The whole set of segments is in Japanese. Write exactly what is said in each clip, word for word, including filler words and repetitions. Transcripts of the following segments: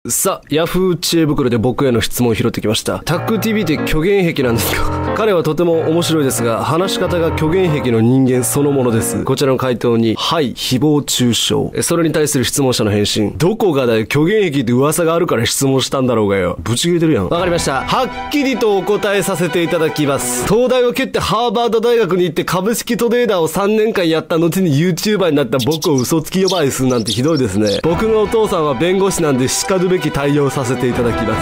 さあ、ヤフー知恵袋で僕への質問を拾ってきました。タック ティーブイ って虚言癖なんですか？彼はとても面白いですが、話し方が虚言癖の人間そのものです。こちらの回答に、はい、誹謗中傷。それに対する質問者の返信。どこがだよ、虚言癖って噂があるから質問したんだろうがよ。ぶち切れてるやん。わかりました。はっきりとお答えさせていただきます。東大を蹴ってハーバード大学に行って株式トレーダーをさんねんかんやった後に YouTuber になった僕を嘘つき呼ばわりするなんてひどいですね。僕のお父さんは弁護士なんで叱るべき対応させていただきます。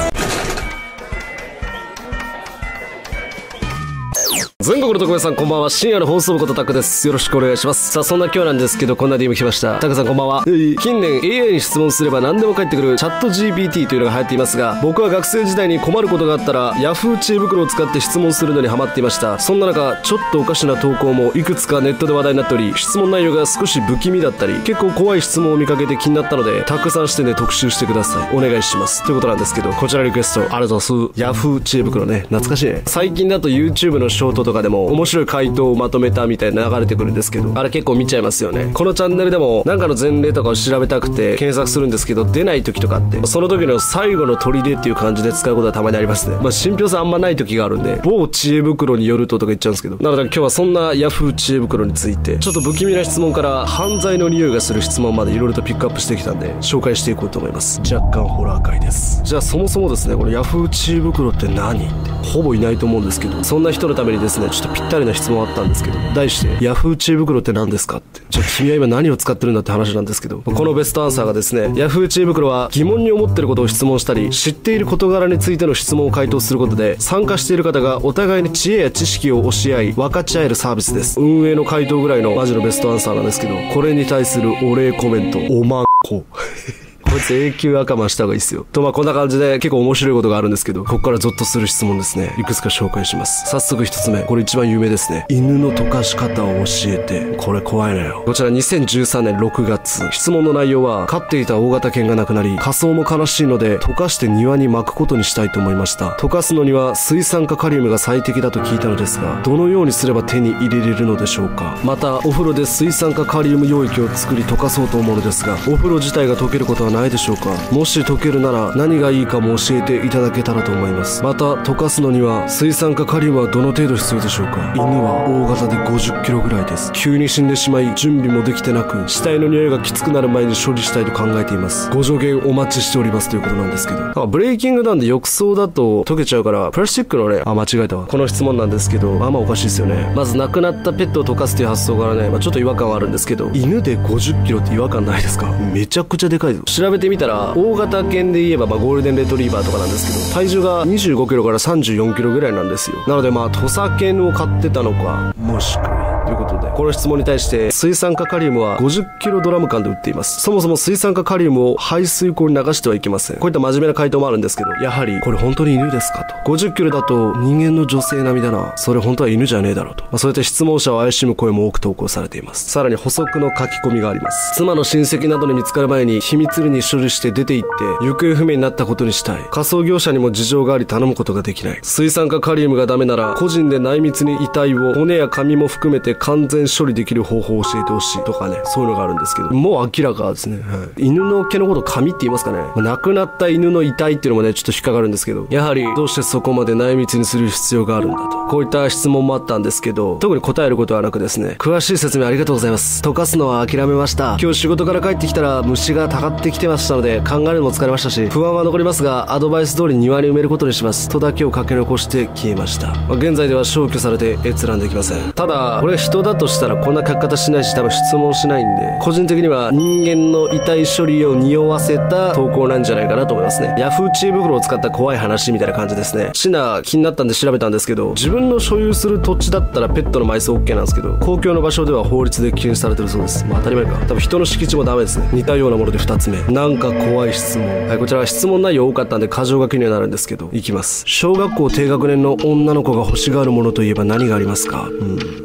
全国の特命さんこんばんは。深夜の放送部ことタクです。よろしくお願いします。さあ、そんな今日なんですけど、こんな ディーエム 来ました。タクさんこんばんは。近年 エーアイ に質問すれば何でも返ってくるチャット ジーピーティー というのが流行っていますが、僕は学生時代に困ることがあったら Yahoo 知恵袋を使って質問するのにハマっていました。そんな中、ちょっとおかしな投稿もいくつかネットで話題になっており、質問内容が少し不気味だったり、結構怖い質問を見かけて気になったので、たくさん視点で特集してください。お願いします。ということなんですけど、こちらリクエストありがとうございます。Yahoo 知恵袋ね、懐かしいね。最近だと YouTube のショートとかでも面白い回答をまとめたみたいな流れてくるんですけど、あれ結構見ちゃいますよね。このチャンネルでもなんかの前例とかを調べたくて検索するんですけど、出ない時とかあって、その時の最後の砦っていう感じで使うことはたまにありますね。まあ信憑性あんまない時があるんで、某知恵袋によるととか言っちゃうんですけど、なので今日はそんな Yahoo 知恵袋についてちょっと不気味な質問から犯罪の匂いがする質問までいろいろとピックアップしてきたんで紹介していこうと思います。若干ホラー回です。じゃあそもそもですね、この Yahoo 知恵袋って何ってほぼいないと思うんですけど、そんな人のためにですね、ちょっとぴったりな質問あったんですけど、題して Yahoo 知恵袋って何ですかって。ちょっと君は今何を使ってるんだって話なんですけど、このベストアンサーがですね、Yahoo 知恵袋は疑問に思ってることを質問したり、知っている事柄についての質問を回答することで、参加している方がお互いに知恵や知識を教え合い分かち合えるサービスです。運営の回答ぐらいのマジのベストアンサーなんですけど、これに対するお礼コメント、おまんここいつ永久赤マンした方がいいっすよ。とまあこんな感じで結構面白いことがあるんですけど、ここからゾッとする質問ですね。いくつか紹介します。早速一つ目、これ一番有名ですね。犬の溶かし方を教えて。これ怖いのよ。こちらにせんじゅうさんねんろくがつ、質問の内容は、飼っていた大型犬が亡くなり、火葬も悲しいので溶かして庭に巻くことにしたいと思いました。溶かすのには水酸化カリウムが最適だと聞いたのですが、どのようにすれば手に入れれるのでしょうか。またお風呂で水酸化カリウム溶液を作り溶かそうと思うのですが、お風呂自体が溶けることはないでしょうか。もし溶けるなら何がいいかも教えていただけたらと思います。また溶かすのには水酸化カリウムはどの程度必要でしょうか。犬は大型でごじゅっキロぐらいです。急に死んでしまい準備もできてなく、死体の匂いがきつくなる前に処理したいと考えています。ご助言お待ちしておりますということなんですけど、ブレイキングダウンで浴槽だと溶けちゃうからプラスチックのね、あ間違えたわ。この質問なんですけど、まあまあおかしいですよね。まず亡くなったペットを溶かすという発想からね、まあ、ちょっと違和感はあるんですけど、犬でごじゅっキロって違和感ないですか。めちゃくちゃでかいぞ。調べてみたら大型犬で言えばまあゴールデンレトリーバーとかなんですけど、体重がにじゅうごキロからさんじゅうよんキロぐらいなんですよ。なのでまあ土佐犬を飼ってたのか、もしくはということで、この質問に対して水酸化カリウムはごじゅっキロドラム間で売っています。そもそも水酸化カリウムを排水溝に流してはいけません。こういった真面目な回答もあるんですけど、やはりこれ本当に犬ですかと。ごじゅっキロだと人間の女性並みだな、それ本当は犬じゃねえだろうと、まあ、そういった質問者を怪しむ声も多く投稿されています。さらに補足の書き込みがあります。妻の親戚などに見つかる前に秘密裏に処理して出て行って行方不明になったことにしたい。火葬業者にも事情があり頼むことができない。水酸化カリウムがダメなら個人で内密に遺体を骨や髪も含めて完全処理できる方法を教えてほしいとかね、そういうのがあるんですけど、もう明らかですね、はい、犬の毛のこと髪って言いますかね、まあ、亡くなった犬の遺体っていうのもねちょっと引っかかるんですけど、やはりどうしてそこまで内密にする必要があるんだと、こういった質問もあったんですけど、特に答えることはなくですね、詳しい説明ありがとうございます。溶かすのは諦めました。今日仕事から帰ってきたら虫がたかってきてましたので考えるのも疲れましたし、不安は残りますがアドバイス通り庭に埋めることにしますとだけを書き残して消えました。まあ、現在では消去されて閲覧できません。ただこれ人だとしたらこんな書き方しないし、多分質問しないんで、個人的には人間の遺体処理を匂わせた投稿なんじゃないかなと思いますね。ヤフー知恵袋を使った怖い話みたいな感じですね。シナ気になったんで調べたんですけど、自分の所有する土地だったらペットの埋葬 OK なんですけど、公共の場所では法律で禁止されてるそうです。まあ当たり前か。多分人の敷地もダメですね。似たようなものでふたつめ、なんか怖い質問。はい、こちらは質問内容多かったんで箇条書きにはなるんですけど、いきます。小学校低学年の女の子が欲しがるものといえば何がありますか。うん、子供との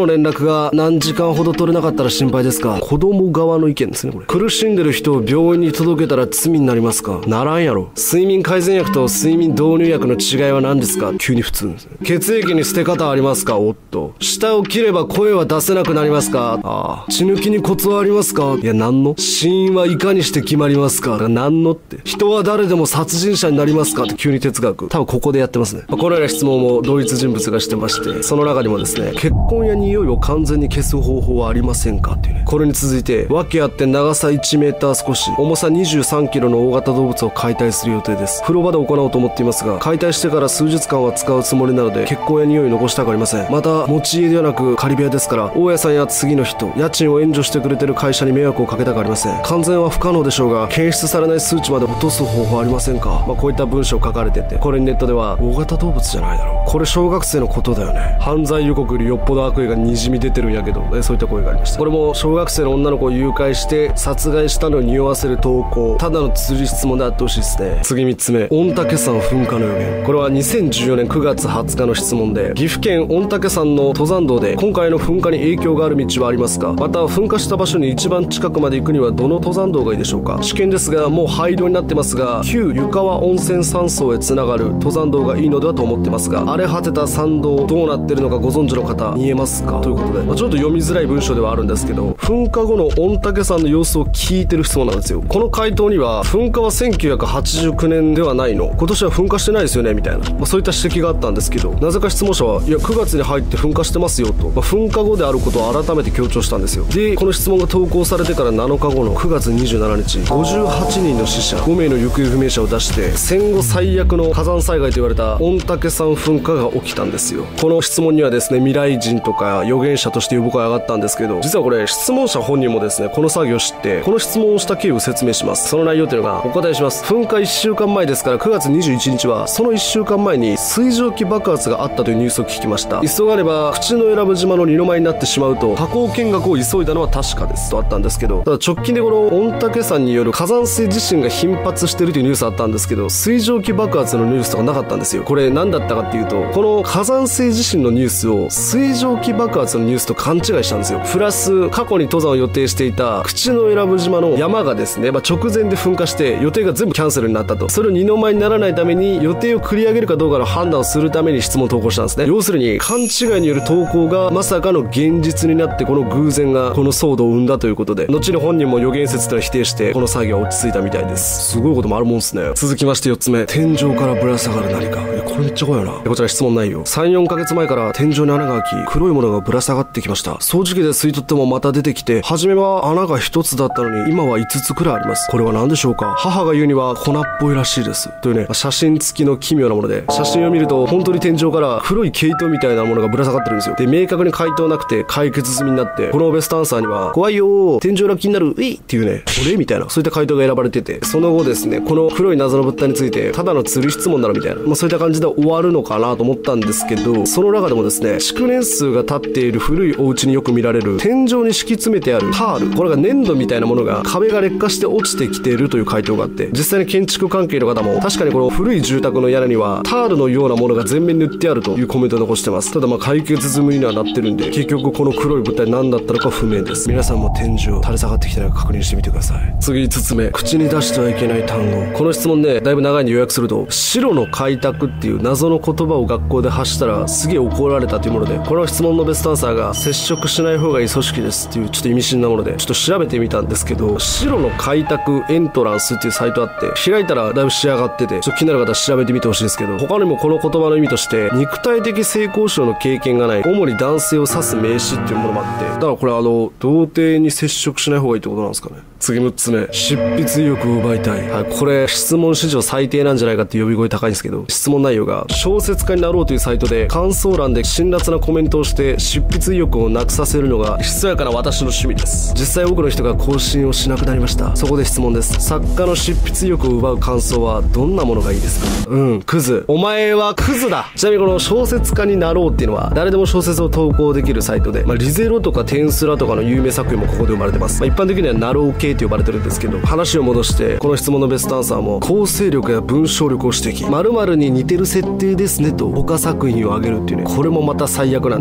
の連絡が何時間ほど取れなかったら心配ですか？子供側の意見ですね、これ。苦しんでる人を病院に届けたら罪になりますか？ならんやろ。睡眠改善薬と睡眠導入薬の違いは何ですか？急に普通ですね。血液に捨て方ありますか？おっと。舌を切れば声は出せなくなりますか？ああ。血抜きにコツはありますか？いや、なんの？死因はいかにして決まりますか？だからなんのって。人は誰でも殺人者になりますかって急に哲学。多分ここでやってますね。まあ、このような質問も同一人物がしてまして、その中にもですね、結婚や匂いを完全に消す方法はありませんかっていうね。これに続いて、訳あって長さいちメーター少し、重さにじゅうさんキロの大型動物を解体する予定です。風呂場で行おうと思っていますが、解体してから数日間は使うつもりなので、血痕や匂い残したくありません。また、持ち家ではなく仮部屋ですから、大家さんや次の人、家賃を援助してくれてる会社に迷惑をかけたくありません。完全は不可能でしょうが、検出されない数値まで落とす方法ありませんか？まあ、こういった文章書かれてて、これにネットでは、大型動物じゃないだろう。これ小学生のことだよね。犯罪予告よりよっぽど悪意がにじみ出てるんやけど、そういった声がありました。これも小学生の女の子を誘拐して殺害したのを匂わせる投稿。ただの釣り質問であってほしいですね。次みっつめ、御嶽山噴火の予言。これはにせんじゅうよねんくがつはつかの質問で、岐阜県御嶽山の登山道で今回の噴火に影響がある道はありますか？また噴火した場所に一番近くまで行くにはどの登山道がいいでしょうか？試験ですがもう廃炉になってますが、旧湯川温泉山荘へつながる登山道がいいのではと思ってますが、荒れ果てた山道どうなってるのかご存知の方見えますか？ということで、まあ、ちょっと読みづらい文章ではあるんですけど、噴火後の御嶽山の様子を聞いてる質問なんですよ。この回答には、噴火はせんきゅうひゃくはちじゅうきゅうねんではないの？今年は噴火してないですよねみたいな、まあ、そういった指摘があったんですけど、なぜか質問者はいやくがつに入って噴火してますよと、まあ、噴火後であることを改めて強調したんですよ。でこの質問が投稿されてからなのかごのくがつにじゅうしちにち、ごじゅうはちにんの死者ごめいの行方不明者を出して、戦後最悪の火山災害と言われた御嶽山噴火が起きたんですよ。この質問にはですね、未来人とか預言者として呼ぶ声が上がったんですけど、実はこれ質問者本人もですね、この作業を知ってこの質問をした経緯を説明します。その内容というのがお答えします。噴火いっしゅうかんまえですからくがつにじゅういちにちはそのいっしゅうかんまえに水蒸気爆発があったというニュースを聞きました。急がねば口永良部島の二の舞になってしまうと火口見学を急いだのは確かですとあったんですけど、ただ直近でこの御嶽山による火山性地震が頻発してるというニュースあったんですけど、水蒸気爆発のニュースとかなかったんですよ。これ何だったかっていうと、この火山性地震のニュースを水蒸気爆発のニュースと勘違いしたんですよ。プラス過去に登山を予定していた口永良部島の山がですね、まあ、直前で噴火して予定が全部キャンセルになったと。それを二の舞にならないために予定を繰り上げるかどうかの判断をするために質問を投稿したんですね。要するに勘違いによる投稿がまさかの現実になって、この偶然がこの騒動を生んだということで、後に本人も予言説というのを否定してこの作業は落ち着いたみたいです。すごいこともあるもんですね。続きましてよっつめ、天井からぶら下がる何か。えこれめっちゃ怖いよな。こちら質問内容、さん、よんかげつまえから天井に穴が開き黒いものがぶら下がってきました。掃除機で吸い取ってもまた出てきて、初めは穴がひとつだったのに今はいつつくらいあります。これは何でしょうか？母が言うには粉っぽいらしいですというね、写真付きの奇妙なもので、写真を見ると本当に天井から黒い毛糸みたいなものがぶら下がってるんですよ。で明確に回答なくて解決済みになって、このベストアンサーには怖いよー天井裏気になるウィーっていうね、これみたいなそういった回答が選ばれてて、その後ですね、この黒い謎の物体についてただの釣り質問だろみたいな、まあ、そういった感じで終わるのかなと思ったんですけど、その中でもですね、築年数が経っている古いお家によく見られる天井に敷き詰めてあるタール、これが粘土みたいなものが壁が劣化して落ちてきているという回答があって、実際に建築関係の方も確かにこの古い住宅の屋根にはタールのようなものが全面に塗ってあるというコメントを残してます。ただまあ解決済みにはなってるんで、結局この黒い物体何だったのか不明です。皆さんも天井垂れ下がってきてないか確認してみてください。次いつつめ、口に出してはいけない単語。この質問でだいぶ長いんで予約すると、白の開拓っていう謎の言葉を学校で発したらすげえ怒られたというもので、この質問のベストアンサーが接触しない方がいい組織ですっていうちょっと意味深なもので、ちょっと調べてみたんですけど、白の開拓エントランスっていうサイトあって、開いたらだいぶ仕上がってて、ちょっと気になる方は調べてみてほしいんですけど、他にもこの言葉の意味として肉体的性交渉の経験がない主に男性を指す名詞っていうものもあって、だからこれあの童貞に接触しない方がいいってことなんですかね。次むっつめ、執筆意欲を奪いたい。はい、これ質問史上最低なんじゃないかって呼び声高いんですけど、質問内容が小説家になろうというサイトで感想欄で辛辣なコメントをして執筆意欲をなくさせるのがひそやかな私の趣味です。実際多くの人が更新をしなくなりました。そこで質問です。作家の執筆意欲を奪う感想はどんなものがいいですか？うん、クズ。お前はクズだ。ちなみにこの小説家になろうっていうのは誰でも小説を投稿できるサイトで、まあ、リゼロとかテンスラとかの有名作品もここで生まれてます。まあ、一般的にはナロー系と呼ばれてるんですけど、話を戻してこの質問のベストアンサーも、構成力や文章力を指摘、〇〇に似てる設定ですねと他作品を挙げるっていうね、これもまた最悪なんですけど、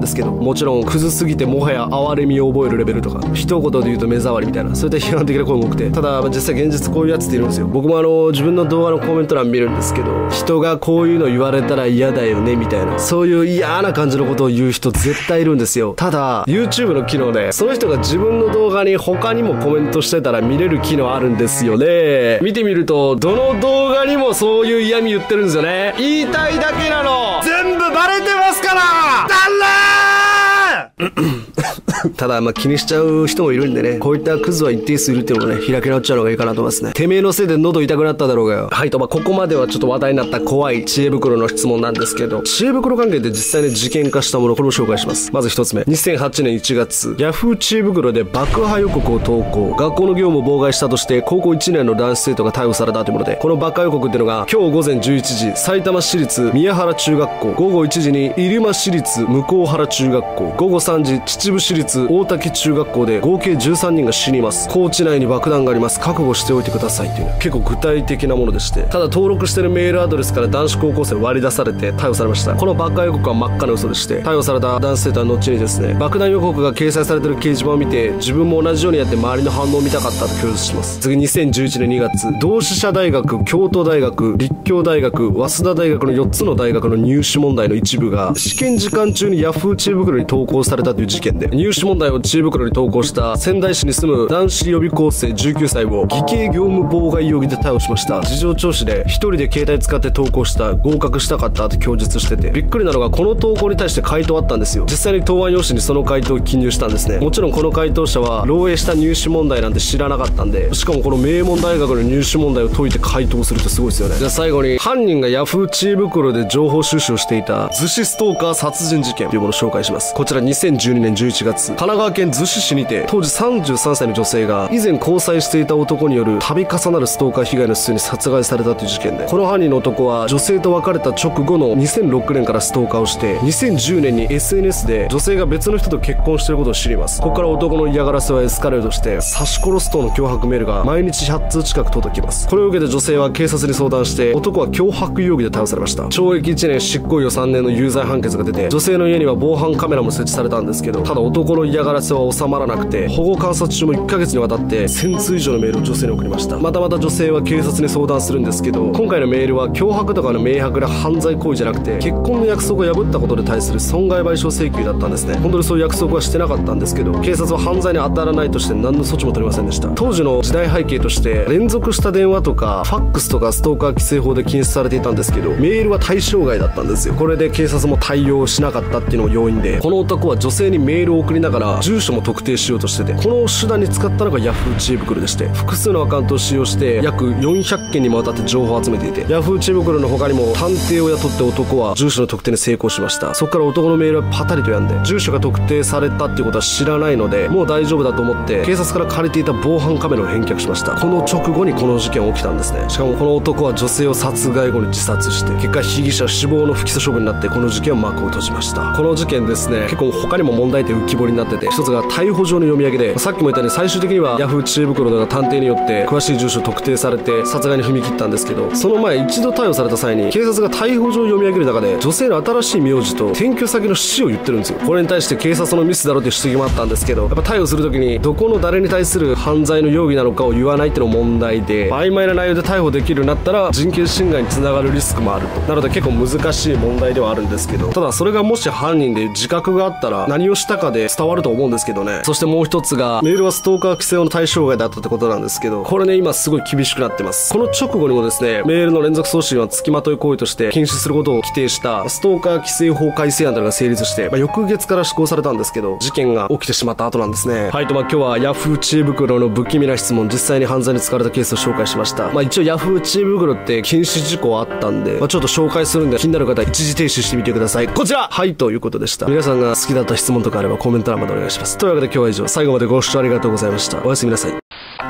もちろんクズすぎてもはや哀れみを覚えるレベルとか、一言で言うと目障りみたいな、そういった批判的な声も多くて、ただ実際現実こういうやつっているんですよ。僕もあの自分の動画のコメント欄見るんですけど、人がこういうの言われたら嫌だよねみたいな、そういう嫌な感じのことを言う人絶対いるんですよ。ただ YouTube の機能でその人が自分の動画に他にもコメントしてたら見れる機能あるんですよね。見てみるとどの動画にもそういう嫌味言ってるんですよね。言いたいだけなの全部バレてますからだらーただまあ気にしちゃう人もいるんでね、こういったクズは一定数いるっていうのもね、開き直っちゃうのがいいかなと思いますね。てめえのせいで喉痛くなっただろうがよ。はいと、まあここまではちょっと話題になった怖い知恵袋の質問なんですけど、知恵袋関係で実際に事件化したもの、これを紹介します。まず一つ目、にせんはちねんいちがつ、ヤフー知恵袋で爆破予告を投稿、学校の業務を妨害したとして高校いちねんの男子生徒が逮捕されたというもので、この爆破予告っていうのが今日午前じゅういちじ、埼玉市立宮原中学校、午後いちじに入間市立向原中学校、午後さんじ秩父市立大滝中学校で合計じゅうさんにんが死にます。校地内に爆弾があります。覚悟しておいてくださいっていうね、結構具体的なものでして、ただ登録してるメールアドレスから男子高校生割り出されて逮捕されました。この爆破予告は真っ赤な嘘でして、逮捕された男子生徒は後にですね、爆弾予告が掲載されてる掲示板を見て自分も同じようにやって周りの反応を見たかったと供述します。次にせんじゅういちねんにがつ、同志社大学、京都大学、立教大学、早稲田大学のよっつの大学の入試問題の一部が試験時間中にヤフー知恵袋に投稿されたという事件で、入試問題を知恵袋に投稿した仙台市に住む男子予備校生じゅうきゅうさいを偽計業務妨害容疑で逮捕しました。事情聴取で一人で携帯使って投稿した、合格したかったと供述してて、びっくりなのがこの投稿に対して回答あったんですよ。実際に答案用紙にその回答を記入したんですね。もちろんこの回答者は漏洩した入試問題なんて知らなかったんで、しかもこの名門大学の入試問題を解いて回答するってすごいですよね。じゃあ最後に、犯人がヤフー知恵袋で情報収集をしていた逗子ストーカー殺人事件というものを紹介します。こちらにせんじゅうにねんじゅういちがつ、神奈川県逗子市にて当時さんじゅうさんさいの女性が以前交際していた男による度重なるストーカー被害の末に殺害されたという事件で、この犯人の男は女性と別れた直後のにせんろくねんからストーカーをして、にせんじゅうねんに エスエヌエス で女性が別の人と結婚していることを知ります。ここから男の嫌がらせはエスカレートして刺し殺すとの脅迫メールが毎日ひゃっつう近く届きます。これを受けて女性は警察に相談して、男は脅迫容疑で逮捕されました。懲役いちねん執行猶予さんねんの有罪判決が出て、女性の家には防犯カメラも設置されたんですけど、ただ男の嫌がらせは収まらなくて、保護観察中もいっかげつにわたってせんつう以上のメールを女性に送りました。またまた女性は警察に相談するんですけど、今回のメールは脅迫とかの明白な犯罪行為じゃなくて、結婚の約束を破ったことに対する損害賠償請求だったんですね。本当にそういう約束はしてなかったんですけど、警察は犯罪に当たらないとして何の措置も取りませんでした。当時の時代背景として連続した電話とかファックスとかストーカー規制法で禁止されていたんですけど、メールは対象外だったんですよ。これで警察も対応しなかったっていうのも要因で、この男は女性にメールを送りながら住所も特定しようとしてて、この手段に使ったのがヤフー知恵袋でして、複数のアカウントを使用して約よんひゃっけんにもわたって情報を集めていて、ヤフー知恵袋の他にも探偵を雇って男は住所の特定に成功しました。そこから男のメールはパタリと止んで、住所が特定されたっていうことは知らないので、もう大丈夫だと思って警察から借りていた防犯カメラを返却しました。この直後にこの事件起きたんですね。しかもこの男は女性を殺害後に自殺して、結果被疑者死亡の不起訴処分になって、この事件は幕を閉じました。この事件ですね、結構他にも問題点浮き彫りになってて、一つが逮捕状の読み上げで、さっきも言ったように最終的にはヤフー知恵袋の探偵によって詳しい住所特定されて殺害に踏み切ったんですけど、その前一度逮捕された際に警察が逮捕状を読み上げる中で、女性の新しい名字と転居先の死を言ってるんですよ。これに対して警察のミスだろうという指摘もあったんですけど、やっぱ逮捕するときにどこの誰に対する犯罪の容疑なのかを言わないっていうのも問題で、曖昧な内容で逮捕できるようになったら人権侵害につながるリスクもあると。なので結構難しい問題ではあるんですけど、ただそれがもし犯人で自覚があったら何をしたかで伝わると思うんですけどね。そしてもう一つが、メールはストーカー規制の対象外だったってことなんですけど、これね今すごい厳しくなってます。この直後にもですね、メールの連続送信は付きまとい行為として禁止することを規定したストーカー規制法改正案というのが成立して、まあ、翌月から施行されたんですけど、事件が起きてしまった後なんですね。はいと、まあ今日はヤフー知恵袋の不気味な質問、実際に犯罪に使われたケースを紹介しました。まあ一応ヤフー知恵袋って禁止事項あったんで、まあ、ちょっと紹介するんで気になる方は一時停止してみてください。こちらはいということでした。皆さんが好きだった質問とかあればコメント欄までお願いします。というわけで今日は以上、最後までご視聴ありがとうございました。おやすみなさい。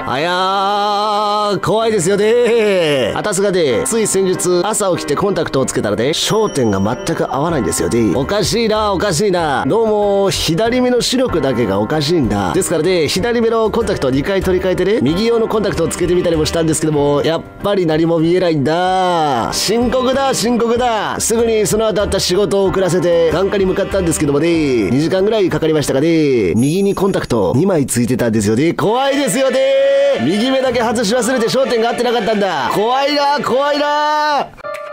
あやー、怖いですよね。あたすがで、つい先日、朝起きてコンタクトをつけたらで、焦点が全く合わないんですよね。おかしいな、おかしいな。どうも、左目の視力だけがおかしいんだ。ですからね、左目のコンタクトをにかい取り替えてね、右用のコンタクトをつけてみたりもしたんですけども、やっぱり何も見えないんだ。深刻だ、深刻だ。すぐにその後あった仕事を遅らせて、眼科に向かったんですけどもね、にじかんぐらいかかりましたがね、右にコンタクトにまいついてたんですよね。怖いですよね。右目だけ外し忘れて焦点が合ってなかったんだ。怖いな、怖いな。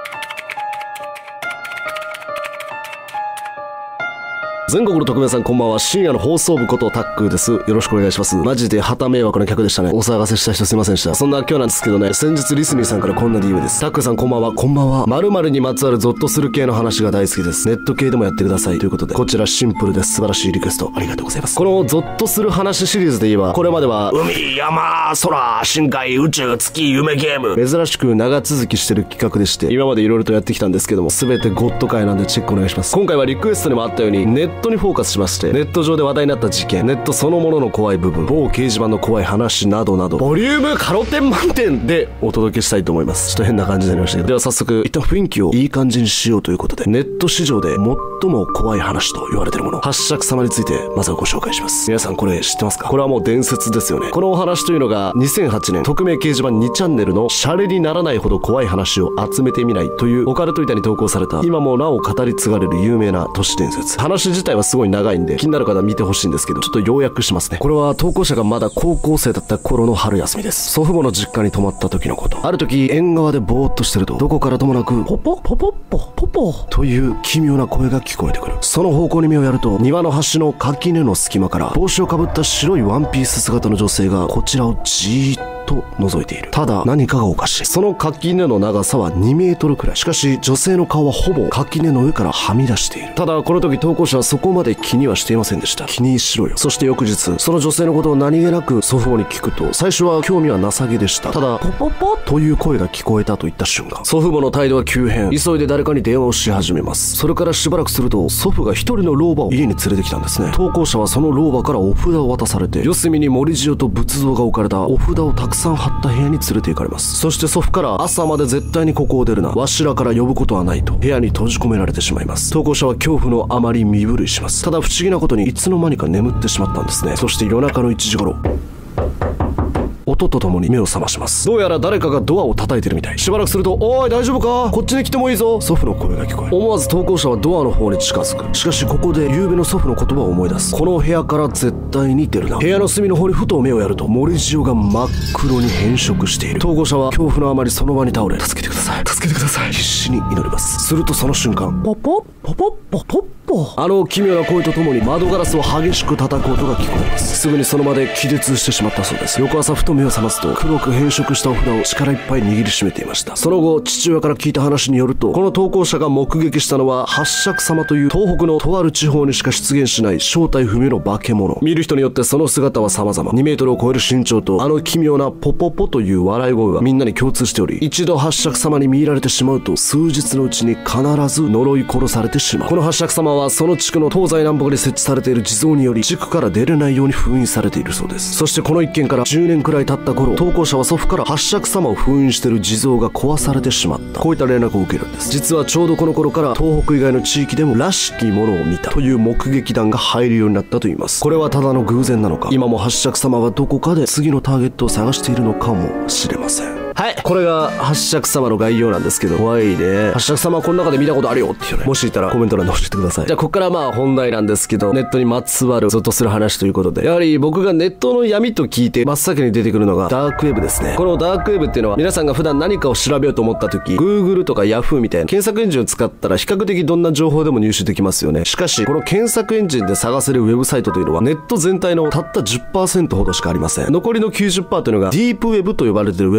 全国の特命さんこんばんは。深夜の放送部ことタックーです。よろしくお願いします。マジで旗迷惑な客でしたね。お騒がせした人すいませんでした。そんな今日なんですけどね、先日リスニーさんからこんな ディーエム です。タックーさんこんばんは。こんばんは。〇〇にまつわるゾッとする系の話が大好きです。ネット系でもやってくださいということで、こちらシンプルです。素晴らしいリクエストありがとうございます。このゾッとする話シリーズで言えば、これまでは海、山、空、深海、宇宙、月、夢ゲーム、珍しく長続きしてる企画でして、今まで色々とやってきたんですけども、全てゴッド界なんでチェックお願いします。今回はリクエストにもあったようにネットにフォーカスします。ネット上で話題になった事件、ネットそのものの怖い部分、某掲示板の怖い話などなど、ボリュームカロテン満点でお届けしたいと思います。ちょっと変な感じになりましたけど、では早速一旦雰囲気をいい感じにしようということで、ネット市場で最も怖い話と言われているもの、八尺様についてまずはご紹介します。皆さんこれ知ってますか？これはもう伝説ですよね。このお話というのがにせんはちねん、匿名掲示板にチャンネルのシャレにならないほど怖い話を集めてみないというオカルト板に投稿された、今もなお語り継がれる有名な都市伝説。話自体はすごい長いんで気になる方は見てほしいんですけど、ちょっと要約しますね。これは投稿者がまだ高校生だった頃の春休みです。祖父母の実家に泊まった時のこと。ある時縁側でぼーっとしてると、どこからともなくポポポポッポポポという奇妙な声が聞こえてくる。その方向に目をやると、庭の端の垣根の隙間から帽子をかぶった白いワンピース姿の女性がこちらをじーっとと覗いている。ただ何かがおかしい。その垣根の長さはにメートルくらい。しかし女性の顔はほぼ垣根の上からはみ出している。ただこの時投稿者はそこまで気にはしていませんでした。気にしろよ。そして翌日、その女性のことを何気なく祖父母に聞くと、最初は興味はなさげでした。ただポポポという声が聞こえたといった瞬間、祖父母の態度は急変。急いで誰かに電話をし始めます。それからしばらくすると、祖父が一人の老婆を家に連れてきたんですね。投稿者はその老婆からお札を渡されて、四隅に森塩と仏像が置かれたお札をたくさん貼った部屋に連れて行かれます。そして祖父から、朝まで絶対にここを出るな、わしらから呼ぶことはないと部屋に閉じ込められてしまいます。投稿者は恐怖のあまり身震いします。ただ不思議なことに、いつの間にか眠ってしまったんですね。そして夜中のいちじ頃、音とともに目を覚まします。どうやら誰かがドアを叩いてるみたい。しばらくすると、おい大丈夫か、こっちに来てもいいぞ、祖父の声が聞こえ、思わず投稿者はドアの方に近づく。しかしここで夕べの祖父の言葉を思い出す。この部屋から絶対に出るな。部屋の隅の方にふと目をやると、森塩が真っ黒に変色している。投稿者は恐怖のあまりその場に倒れ、助けてください、助けてください、必死に祈ります。するとその瞬間、ポポッポポッポポッポ、あの奇妙な声とともに窓ガラスを激しく叩く音が聞こえます。すぐにその場で気絶してしまったそうです。翌朝ふと目を覚ますと、黒く変色したお札を力いっぱい握りしめていました。その後父親から聞いた話によると、この投稿者が目撃したのは八尺様という東北のとある地方にしか出現しない正体不明の化け物。見る人によってその姿は様々。にメートルを超える身長とあの奇妙なポポポという笑い声はみんなに共通しており、一度八尺様に見入られてしまうと数日のうちに必ず呪い殺されてしまう。この八尺様はその地区の東西南北に設置されている地蔵により地区から出れないように封印されているそうです。そしてこの一件からじゅうねんくらい経った頃、投稿者は祖父から八尺様を封印している地蔵が壊されてしまった、こういった連絡を受けるんです。実はちょうどこの頃から東北以外の地域でもらしきものを見たという目撃談が入るようになったといいます。これはただの偶然なのか、今も八尺様はどこかで次のターゲットを探しているのかもしれません。はい、これが八尺様の概要なんですけど、怖いね。八尺様はこの中で見たことあるよっていうね、もしいたらコメント欄で教えてください。じゃあここからまあ本題なんですけど、ネットにまつわるゾッとする話ということで、やはり僕がネットの闇と聞いて真っ先に出てくるのがダークウェブですね。このダークウェブっていうのは、皆さんが普段何かを調べようと思った時、 Google とか Yahoo みたいな検索エンジンを使ったら比較的どんな情報でも入手できますよね。しかしこの検索エンジンで探せるウェブサイトというのはネット全体のたった じゅっパーセント ほどしかありません。残りの きゅうじゅっパーセント というのがディープウェブと呼ばれているウェブサイトで、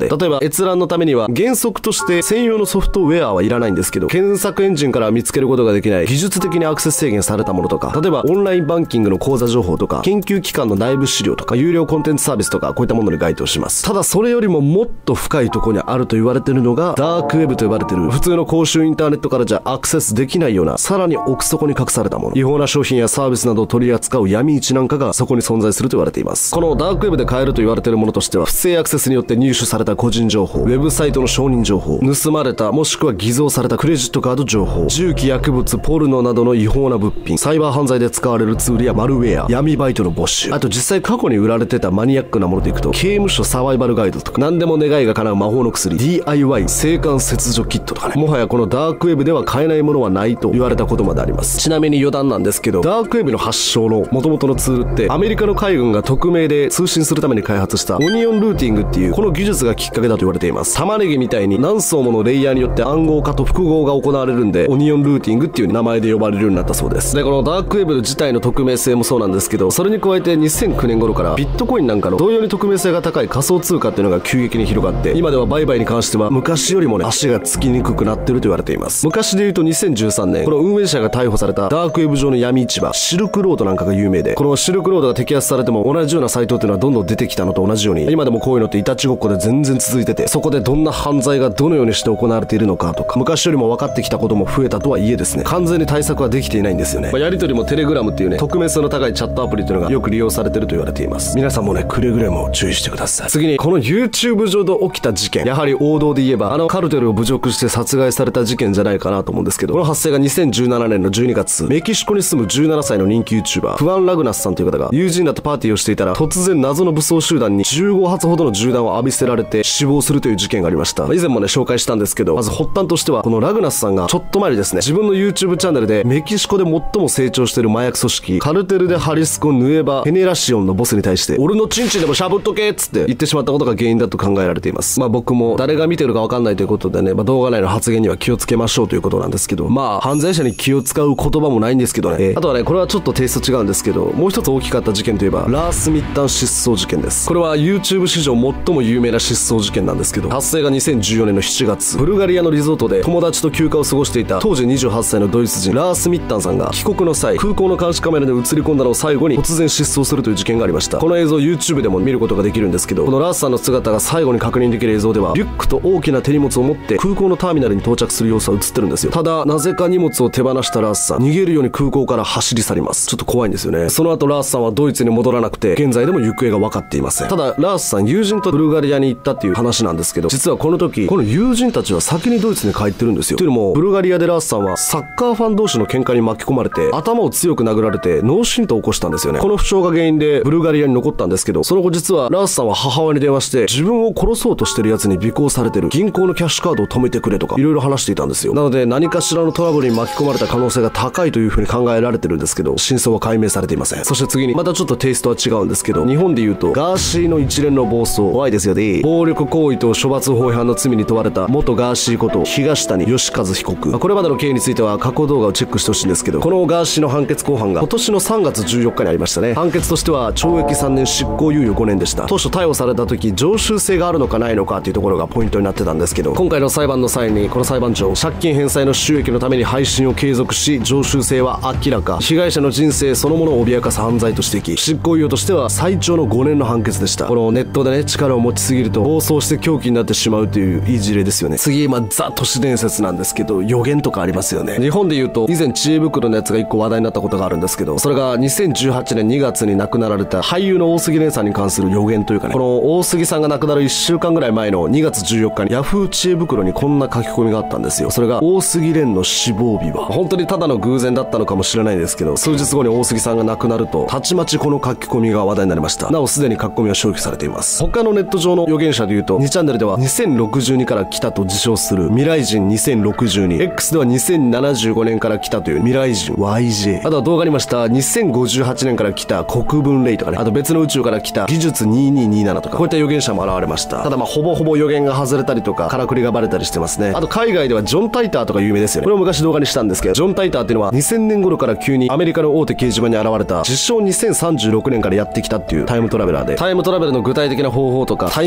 例えば閲覧のためには原則として専用のソフトウェアはいらないんですけど、検索エンジンから見つけることができない技術的にアクセス制限されたものとか、例えばオンラインバンキングの口座情報とか研究機関の内部資料とか有料コンテンツサービスとか、こういったものに該当します。ただそれよりももっと深いところにあると言われているのがダークウェブと呼ばれている、普通の公衆インターネットからじゃアクセスできないような、さらに奥底に隠されたもの、違法な商品やサービスなどを取り扱う闇市なんかがそこに存在すると言われています。このダークウェブで買えると言われているものとしては、不正アクセスによって入手された個人情報、ウェブサイトの承認情報、盗まれたもしくは偽造されたクレジットカード情報、銃器、薬物、ポルノなどの違法な物品、サイバー犯罪で使われるツールやマルウェア、闇バイトの募集、あと実際過去に売られてたマニアックなものでいくと刑務所サバイバルガイドとか、何でも願いが叶う魔法の薬、 ディーアイワイ 性感切除キットとかね、もはやこのダークウェブでは買えないものはないと言われたことまであります。ちなみに余談なんですけど、ダークウェブの発祥の元々のツールってアメリカの海軍が匿名で通信するために開発したオニオンルーティングっていうこの技術がきっかけだと言われています。玉ねぎみたいに何層ものレイヤーによって暗号化と複合が行われるんで、オニオンルーティングっていう名前で呼ばれるようになったそうです。で、このダークウェブ自体の匿名性もそうなんですけど、それに加えてにせんきゅうねん頃からビットコインなんかの同様に匿名性が高い仮想通貨っていうのが急激に広がって、今では売買に関しては昔よりもね足がつきにくくなってると言われています。昔で言うとにせんじゅうさんねん、この運営者が逮捕されたダークウェブ上の闇市場シルクロードなんかが有名で、このシルクロードが摘発されても同じようなサイトっていうのはどんどん出てきたのと同じように、今でもこういうのっていたちごっこで全然続いてて、そこでどんな犯罪がどのようにして行われているのかとか、昔よりも分かってきたことも増えたとはいえですね、完全に対策はできていないんですよね。まあ、やり取りもテレグラムっていうね匿名性の高いチャットアプリっていうのがよく利用されてると言われています。皆さんもねくれぐれも注意してください。次にこの YouTube 上で起きた事件、やはり王道で言えばあのカルテルを侮辱して殺害された事件じゃないかなと思うんですけど、この発生がにせんじゅうななねんのじゅうにがつ、メキシコに住むじゅうななさいの人気 YouTuber フアン・ラグナスさんという方が友人らとパーティーをしていたら、突然謎の武装集団にじゅうごはつほどの銃弾を浴びせられて死亡するという事件がありました。以前もね紹介したんですけど、まず発端としてはこのラグナスさんがちょっと前にですね、自分の YouTube チャンネルでメキシコで最も成長している麻薬組織カルテル・デ・ハリスコ・ヌエバ・ヘネラシオンのボスに対して、俺のチンチンでもしゃぶっとけっつって言ってしまったことが原因だと考えられています。まあ僕も誰が見てるか分かんないということでね、まあ、動画内の発言には気をつけましょうということなんですけど、まあ犯罪者に気を使う言葉もないんですけどね、えー、あとはねこれはちょっとテイスト違うんですけど、もう一つ大きかった事件といえばラース・ミッタン失踪事件です。これは YouTube 史上最も有名な失踪事件なんですけど、発生がにせんじゅうよねんのしちがつ、ブルガリアのリゾートで友達と休暇を過ごしていた当時にじゅうはっさいのドイツ人ラース・ミッタンさんが帰国の際、空港の監視カメラで映り込んだのを最後に突然失踪するという事件がありました。この映像 YouTube でも見ることができるんですけど、このラースさんの姿が最後に確認できる映像ではリュックと大きな手荷物を持って空港のターミナルに到着する様子は映ってるんですよ。ただなぜか荷物を手放したラースさん、逃げるように空港から走り去ります。ちょっと怖いんですよね。その後ラースさんはドイツに戻らなくて、現在でも行方が分かっていません。ただラースさん友人とブルガリアに行ったっていう話なんですけど、実はこの時この友人たちは先にドイツに帰ってるんですよ。というのもブルガリアでラースさんはサッカーファン同士の喧嘩に巻き込まれて頭を強く殴られて脳震盪を起こしたんですよね。この負傷が原因でブルガリアに残ったんですけど、その後実はラースさんは母親に電話して、自分を殺そうとしてるやつに尾行されてる、銀行のキャッシュカードを止めてくれとかいろいろ話していたんですよ。なので何かしらのトラブルに巻き込まれた可能性が高いというふうに考えられてるんですけど、真相は解明されていません。そして次にまたちょっとテイストは違うんですけど、日本で言うとガーシーの一連の暴走怖いですよね。暴力行為と処罰法違反の罪に問われた元ガーシーこと東谷義和被告、これまでの経緯については過去動画をチェックしてほしいんですけど、このガーシーの判決公判が今年のさんがつじゅうよっかにありましたね。判決としては懲役さんねん執行猶予ごねんでした。当初逮捕された時常習性があるのかないのかっていうところがポイントになってたんですけど、今回の裁判の際にこの裁判長、借金返済の収益のために配信を継続し常習性は明らか、被害者の人生そのものを脅かす犯罪と指摘、執行猶予としては最長のごねんの判決でした。このネットでね力を持ちすぎると暴走して狂気になってしまうといういい事例ですよね。次、まあ、ザ都市伝説なんですけど、予言とかありますよね。日本で言うと以前知恵袋のやつがいっこ話題になったことがあるんですけど、それがにせんじゅうはちねんにがつに亡くなられた俳優の大杉蓮さんに関する予言というかね、この大杉さんが亡くなるいっしゅうかんぐらい前のにがつじゅうよっかにヤフー知恵袋にこんな書き込みがあったんですよ。それが大杉蓮の死亡日は本当にただの偶然だったのかもしれないですけど、数日後に大杉さんが亡くなるとたちまちこの書き込みが話題になりました。なおすでに書き込みは消去されています。他のネット上の予言者でいうとにチャンネルではにせんろくじゅうにから来たと自称する未来人にせんろくじゅうに、 X ではにせんななじゅうごねんから来たという未来人 ワイジェー、 あとは動画にましたにせんごじゅうはちねんから来た国分レイとかね、あと別の宇宙から来た技術にせんにじゅうななとか、こういった予言者も現れました。ただまあほぼほぼ予言が外れたりとかからくりがバレたりしてますね。あと海外ではジョン・タイターとか有名ですよね。これを昔動画にしたんですけど、ジョン・タイターっていうのはにせんねん頃から急にアメリカの大手掲示板に現れた、実証にせんさんじゅうろくねんからやってきたっていうタイムトラベラーで、タイムトラベルの具体的な方法とかタイムマシンの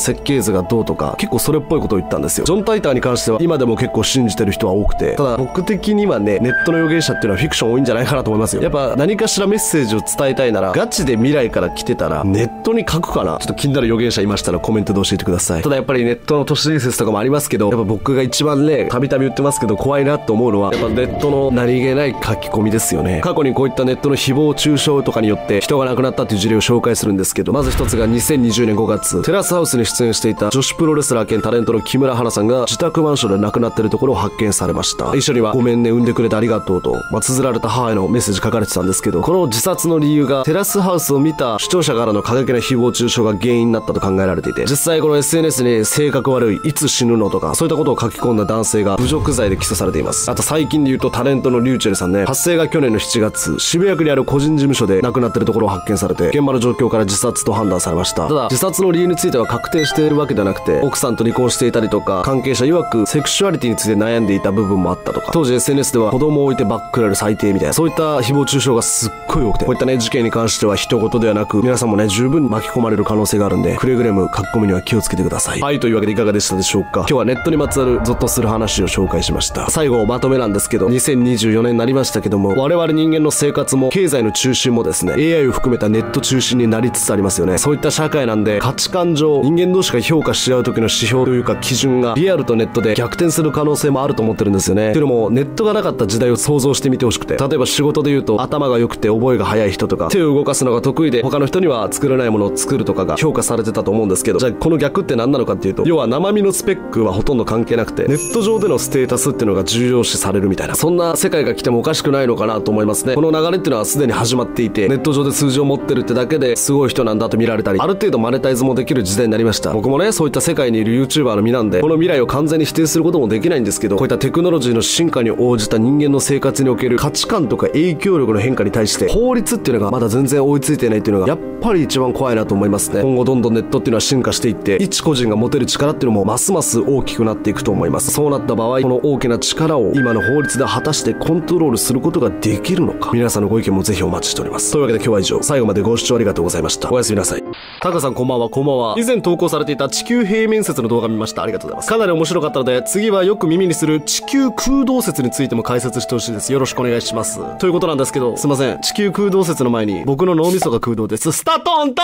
設計図がどうとか、結構それっぽいことを言ったんですよ。ジョン・タイターに関しては今でも結構信じてる人は多くて、ただ僕的にはね、ネットの預言者っていうのはフィクション多いんじゃないかなと思いますよ。やっぱ何かしらメッセージを伝えたいなら、ガチで未来から来てたらネットに書くかな。ちょっと気になる預言者いましたらコメントで教えてください。ただやっぱりネットの都市伝説とかもありますけど、やっぱ僕が一番ね、たびたび言ってますけど怖いなと思うのは、やっぱネットの何気ない書き込みですよね。過去にこういったネットの誹謗中傷とかによって人が亡くなったっていう事例を紹介するんですけど、まず一つがにせんにじゅうねんごがつ、テラスハウスに出演していた女子プロレスラー兼タレントの木村花さんが自宅マンションで亡くなっているところを発見されました。一緒にはごめんね、産んでくれてありがとうと、まあ、綴られた母へのメッセージ書かれてたんですけど、この自殺の理由がテラスハウスを見た視聴者からの過激な誹謗中傷が原因になったと考えられていて、実際この エスエヌエス に性格悪い、いつ死ぬのとかそういったことを書き込んだ男性が侮辱罪で起訴されています。あと最近で言うとタレントのリューチェルさんね、発生が去年のしちがつ、渋谷区にある個人事務所で亡くなっているところを発見されて、現場の状況から自殺と判断されました。ただ自殺の理由については確定しているわけではなくて、奥さんと離婚していたりとか、関係者曰くセクシュアリティについて悩んでいた部分もあったとか、当時 エスエヌエス では子供を置いてバックられる最低みたいな、そういった誹謗中傷がすっごい多くて、こういったね事件に関しては人事ではなく、皆さんもね十分巻き込まれる可能性があるんで、くれぐれも書き込みには気をつけてください。はい、というわけでいかがでしたでしょうか。今日はネットにまつわるゾッとする話を紹介しました。最後まとめなんですけど、にせんにじゅうよねんになりましたけども、我々人間の生活も経済の中心もですね、 エーアイ を含めたネット中心になりつつありますよね。そういった社会なんで、価値観上人間同士が評価し合う時の指標というか基準がリアルとネットで逆転する可能性もあると思ってるんですよね。っていうのも、ネットがなかった時代を想像してみてほしくて、例えば仕事で言うと頭が良くて覚えが早い人とか、手を動かすのが得意で他の人には作れないものを作るとかが評価されてたと思うんですけど、じゃあこの逆って何なのかっていうと、要は生身のスペックはほとんど関係なくて、ネット上でのステータスっていうのが重要視されるみたいな、そんな世界が来てもおかしくないのかなと思いますね。この流れっていうのはすでに始まっていて、ネット上で数字を持ってるってだけですごい人なんだと見られたり、ある程度マネタイズもできる時代になりました。僕もね、そういった世界にいる YouTuber の身なんで、この未来を完全に否定することもできないんですけど、こういったテクノロジーの進化に応じた人間の生活における価値観とか影響力の変化に対して法律っていうのがまだ全然追いついてないっていうのがやっぱり一番怖いなと思いますね。今後どんどんネットっていうのは進化していって、一個人が持てる力っていうのもますます大きくなっていくと思います。そうなった場合、この大きな力を今の法律で果たしてコントロールすることができるのか、皆さんのご意見もぜひお待ちしております。というわけで今日は以上、最後までご視聴ありがとうございました。おやすみなさい。タカさんこんばんは。こんばんは。以前投稿されていた地球平面説の動画見ました。ありがとうございます。かなり面白かったので、次はよく耳にする地球空洞説についても解説してほしいです。よろしくお願いします。ということなんですけど、すいません、地球空洞説の前に僕の脳みそが空洞です。スタートンと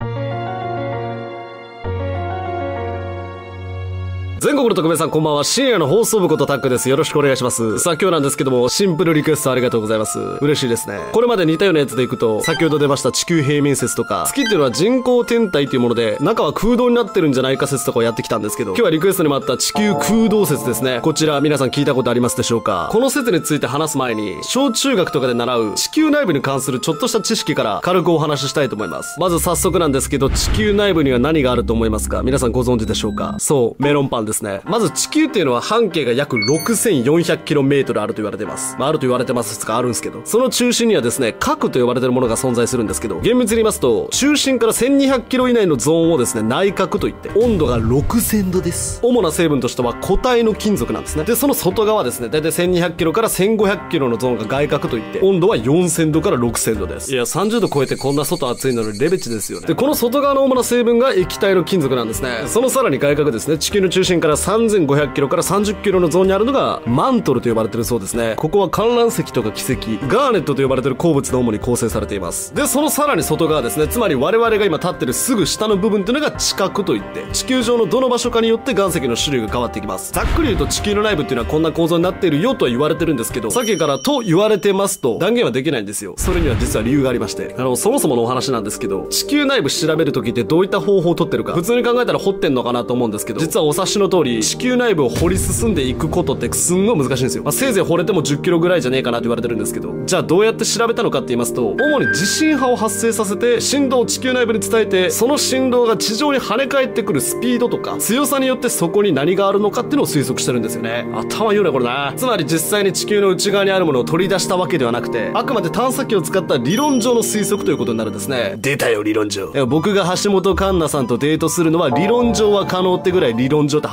全国の特命さんこんばんは。深夜の放送部ことタックです。よろしくお願いします。さあ今日なんですけども、シンプルリクエストありがとうございます。嬉しいですね。これまで似たようなやつでいくと、先ほど出ました地球平面説とか、月っていうのは人工天体というもので、中は空洞になってるんじゃないか説とかをやってきたんですけど、今日はリクエストにもあった地球空洞説ですね。こちら皆さん聞いたことありますでしょうか。この説について話す前に、小中学とかで習う地球内部に関するちょっとした知識から軽くお話ししたいと思います。まず早速なんですけど、地球内部には何があると思いますか。皆さんご存知でしょうか。そう、メロンパンですね。まず地球っていうのは半径が約 ろくせんよんひゃくキロメートル あると言われてます。まあ、あると言われてますがあるんですけど、その中心にはですね、核と呼ばれてるものが存在するんですけど、厳密に言いますと、中心からせんにひゃくキロ以内のゾーンをですね、内核といって、温度がろくせんどです。主な成分としては固体の金属なんですね。で、その外側ですね、だいたいせんにひゃくキロからせんごひゃくキロのゾーンが外核といって、温度はよんせんどからろくせんどです。いや、さんじゅうど超えてこんな外暑いのにレベチですよね。で、この外側の主な成分が液体の金属なんですね。そのさらに外核ですね、地球の中心からさんぜんごひゃくキロからさんじゅっキロのゾーンにあるのがマントルと呼ばれてるそうですね。ここは観覧石とか奇石、ガーネットと呼ばれてる鉱物の主に構成されています。で、そのさらに外側ですね、つまり我々が今立ってるすぐ下の部分っていうのが地殻といって、地球上のどの場所かによって岩石の種類が変わってきます。ざっくり言うと地球の内部っていうのはこんな構造になっているよとは言われてるんですけど、さっきからと言われてますと断言はできないんですよ。それには実は理由がありまして、あのそもそものお話なんですけど、地球内部調べる時ってどういった方法を取ってるか、普通に考えたら掘ってんのかなと思うんですけど、実はお察しの通り地球内部を掘り進んでいくことってすんごい難しいんですよ。まあ、せいぜい掘れてもじゅっキロぐらいじゃねえかなと言われてるんですけど、じゃあどうやって調べたのかって言いますと、主に地震波を発生させて振動を地球内部に伝えて、その振動が地上に跳ね返ってくるスピードとか強さによってそこに何があるのかっていうのを推測してるんですよね。頭言うなこれな。つまり実際に地球の内側にあるものを取り出したわけではなくて、あくまで探査機を使った理論上の推測ということになるんですね。出たよ理論上。僕が橋本環奈さんとデートするのは理論上は可能ってぐらい理論上って幅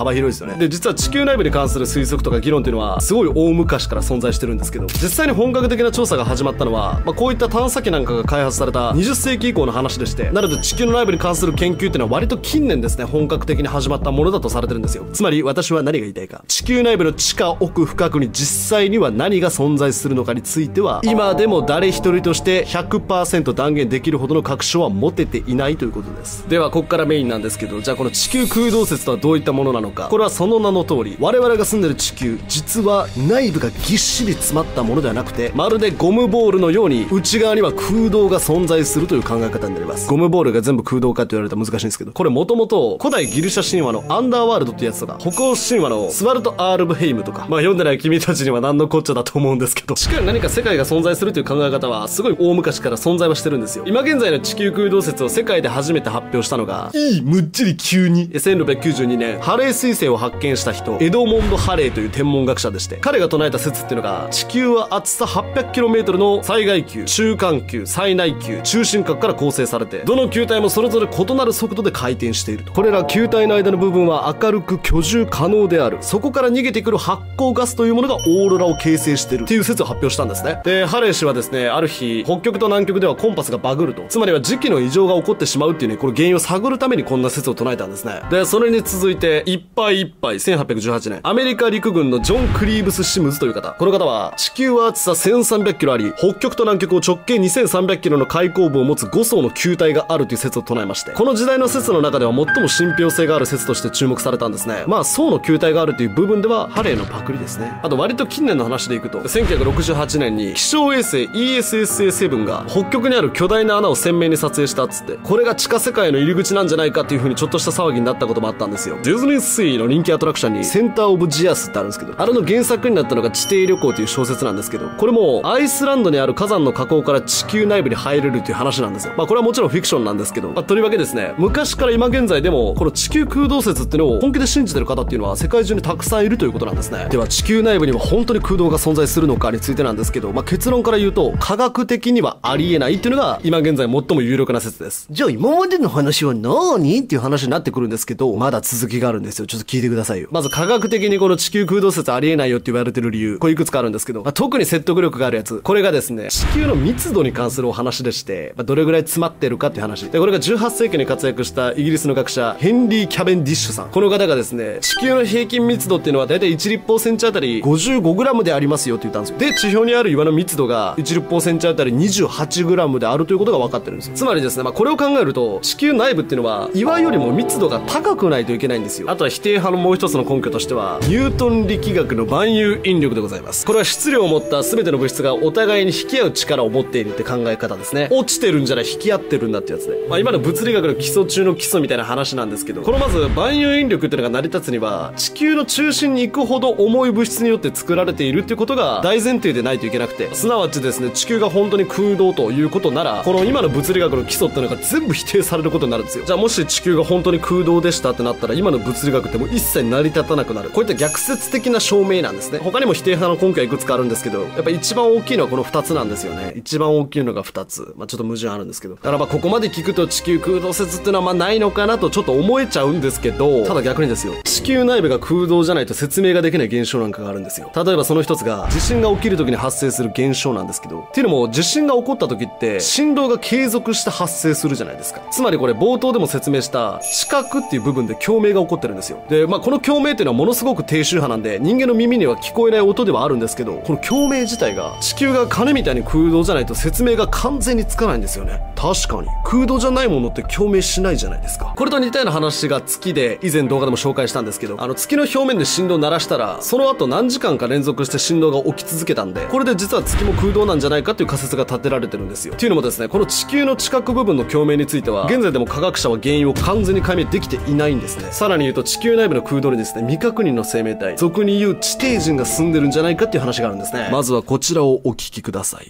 幅広いですよね。で、実は地球内部に関する推測とか議論っていうのはすごい大昔から存在してるんですけど、実際に本格的な調査が始まったのは、まあ、こういった探査機なんかが開発されたにじゅっせいき以降の話でして、なので地球の内部に関する研究っていうのは割と近年ですね、本格的に始まったものだとされてるんですよ。つまり私は何が言いたいか、地球内部の地下奥深くに実際には何が存在するのかについては、今でも誰一人として ひゃくパーセント 断言できるほどの確証は持てていないということです。ではここからメインなんですけど、じゃあこの地球空洞説とはどういったものなのか。これはその名の通り、我々が住んでる地球、実は内部がぎっしり詰まったものではなくて、まるでゴムボールのように内側には空洞が存在するという考え方になります。ゴムボールが全部空洞かって言われたら難しいんですけど、これもともと古代ギリシャ神話のアンダーワールドってやつとか、北欧神話のスバルト・アールブヘイムとか、まあ読んでない君たちには何のこっちゃだと思うんですけど、しっかり何か世界が存在するという考え方はすごい大昔から存在はしてるんですよ。今現在の地球空洞説を世界で初めて発表したのが、いいむっちり急にせんろっぴゃくきゅうじゅうにねんハレー彗星を発見した人、エドモンド・ハレーという天文学者でして、彼が唱えた説っていうのが、地球は厚さ はっぴゃくキロメートル の最外級、中間級、最内級、中心核から構成されて、どの球体もそれぞれ異なる速度で回転していると。これら球体の間の部分は明るく居住可能である。そこから逃げてくる発光ガスというものがオーロラを形成しているっていう説を発表したんですね。で、ハレー氏はですね、ある日北極と南極ではコンパスがバグると、つまりは磁気の異常が起こってしまうっていうね、これ原因を探るためにこんな説を唱えたんですね。で、それに続いていっぱいいっぱいせんはっぴゃくじゅうはちねん、アメリカ陸軍のジョン・クリーブス・シムズという方、この方は地球は厚させんさんびゃくキロあり、北極と南極を直径にせんさんびゃくキロの開口部を持つご層の球体があるという説を唱えまして、この時代の説の中では最も信憑性がある説として注目されたんですね。まあ層の球体があるという部分ではハレーのパクリですね。あと割と近年の話でいくと、せんきゅうひゃくろくじゅうはちねんに気象衛星 イーエスエスエーセブン が北極にある巨大な穴を鮮明に撮影したっつって、これが地下世界の入り口なんじゃないかっていう風にちょっとした騒ぎになったこともあったんですよ。ディズニーシーの人気アトラクションにセンターオブジアスってあるんですけど、あれの原作になったのが地底旅行という小説なんですけど、これもアイスランドにある火山の火口から地球内部に入れるという話なんですよ。まあこれはもちろんフィクションなんですけど、まあ、とりわけですね、昔から今現在でもこの地球空洞説っていうのを本気で信じてる方っていうのは世界中にたくさんいるということなんですね。では地球内部には本当に空洞が存在するのかについてなんですけど、まあ結論から言うと科学的にはありえないっていうのが今現在最も有力な説です。じゃあ今までの話は何っていう話になってくるんですけど、まだ続きがあるんですよ。ちょっと聞いてくださいよ。まず科学的にこの地球空洞説ありえないよって言われてる理由、これいくつかあるんですけど、まあ、特に説得力があるやつ、これがですね、地球の密度に関するお話でして、まあ、どれぐらい詰まってるかっていう話で、これがじゅうはっせいきに活躍したイギリスの学者ヘンリー・キャベンディッシュさん、この方がですね、地球の平均密度っていうのはだいたいいち立方センチあたり ごじゅうごグラム でありますよって言ったんですよ。で、地表にある岩の密度がいち立方センチあたり にじゅうはちグラム であるということが分かってるんですよ。つまりですね、まあ、これを考えると地球内部っていうのは岩よりも密度が高くないといけないんですよ。あとは否定派のもう一つの根拠としてはニュートン力学の万有引力でございます。これは質量を持った全ての物質がお互いに引き合う力を持っているって考え方ですね。落ちてるんじゃない引き合ってるんだってやつで、まあ、今の物理学の基礎中の基礎みたいな話なんですけど、このまず万有引力っていうのが成り立つには地球の中心に行くほど重い物質によって作られているっていうことが大前提でないといけなくて、すなわちですね、地球が本当に空洞ということなら、この今の物理学の基礎っていうのが全部否定されることになるんですよ。じゃあもし地球が本当に空洞でしたってなったら、今の物理学ってもう一切成り立たなくなる。こういった逆説的な証明なんですね。他にも否定派の根拠はいくつかあるんですけど、やっぱ一番大きいのはこのふたつなんですよね。一番大きいのがふたつ。まあちょっと矛盾あるんですけど、だからまあここまで聞くと地球空洞説っていうのはまあないのかなとちょっと思えちゃうんですけど、ただ逆にですよ、地球内部が空洞じゃないと説明ができない現象なんかがあるんですよ。例えばその一つが地震が起きる時に発生する現象なんですけど、っていうのも地震が起こった時って振動が継続して発生するじゃないですか。つまりこれ冒頭でも説明した視覚っていう部分で共鳴が起こってるんですよ。で、まあこの共鳴っていうのはものすごく低周波なんで人間の耳には聞こえない音ではあるんですけど、この共鳴自体が地球が金みたいに空洞じゃないと説明が完全につかないんですよね。確かに空洞じゃないものって共鳴しないじゃないですか。これと似たような話が月で以前動画でも紹介したんですけど、あの月の表面で振動を鳴らしたらその後何時間か連続して振動が起き続けたんで、これで実は月も空洞なんじゃないかっていう仮説が立てられてるんですよ。っていうのもですね、この地球の近く部分の共鳴については現在でも科学者は原因を完全に解明できていないんですね。さらに言うと地球内部の空洞にですね、未確認の生命体、俗に言う地底人が住んでるんじゃないかっていう話があるんですね。まずはこちらをお聞きください。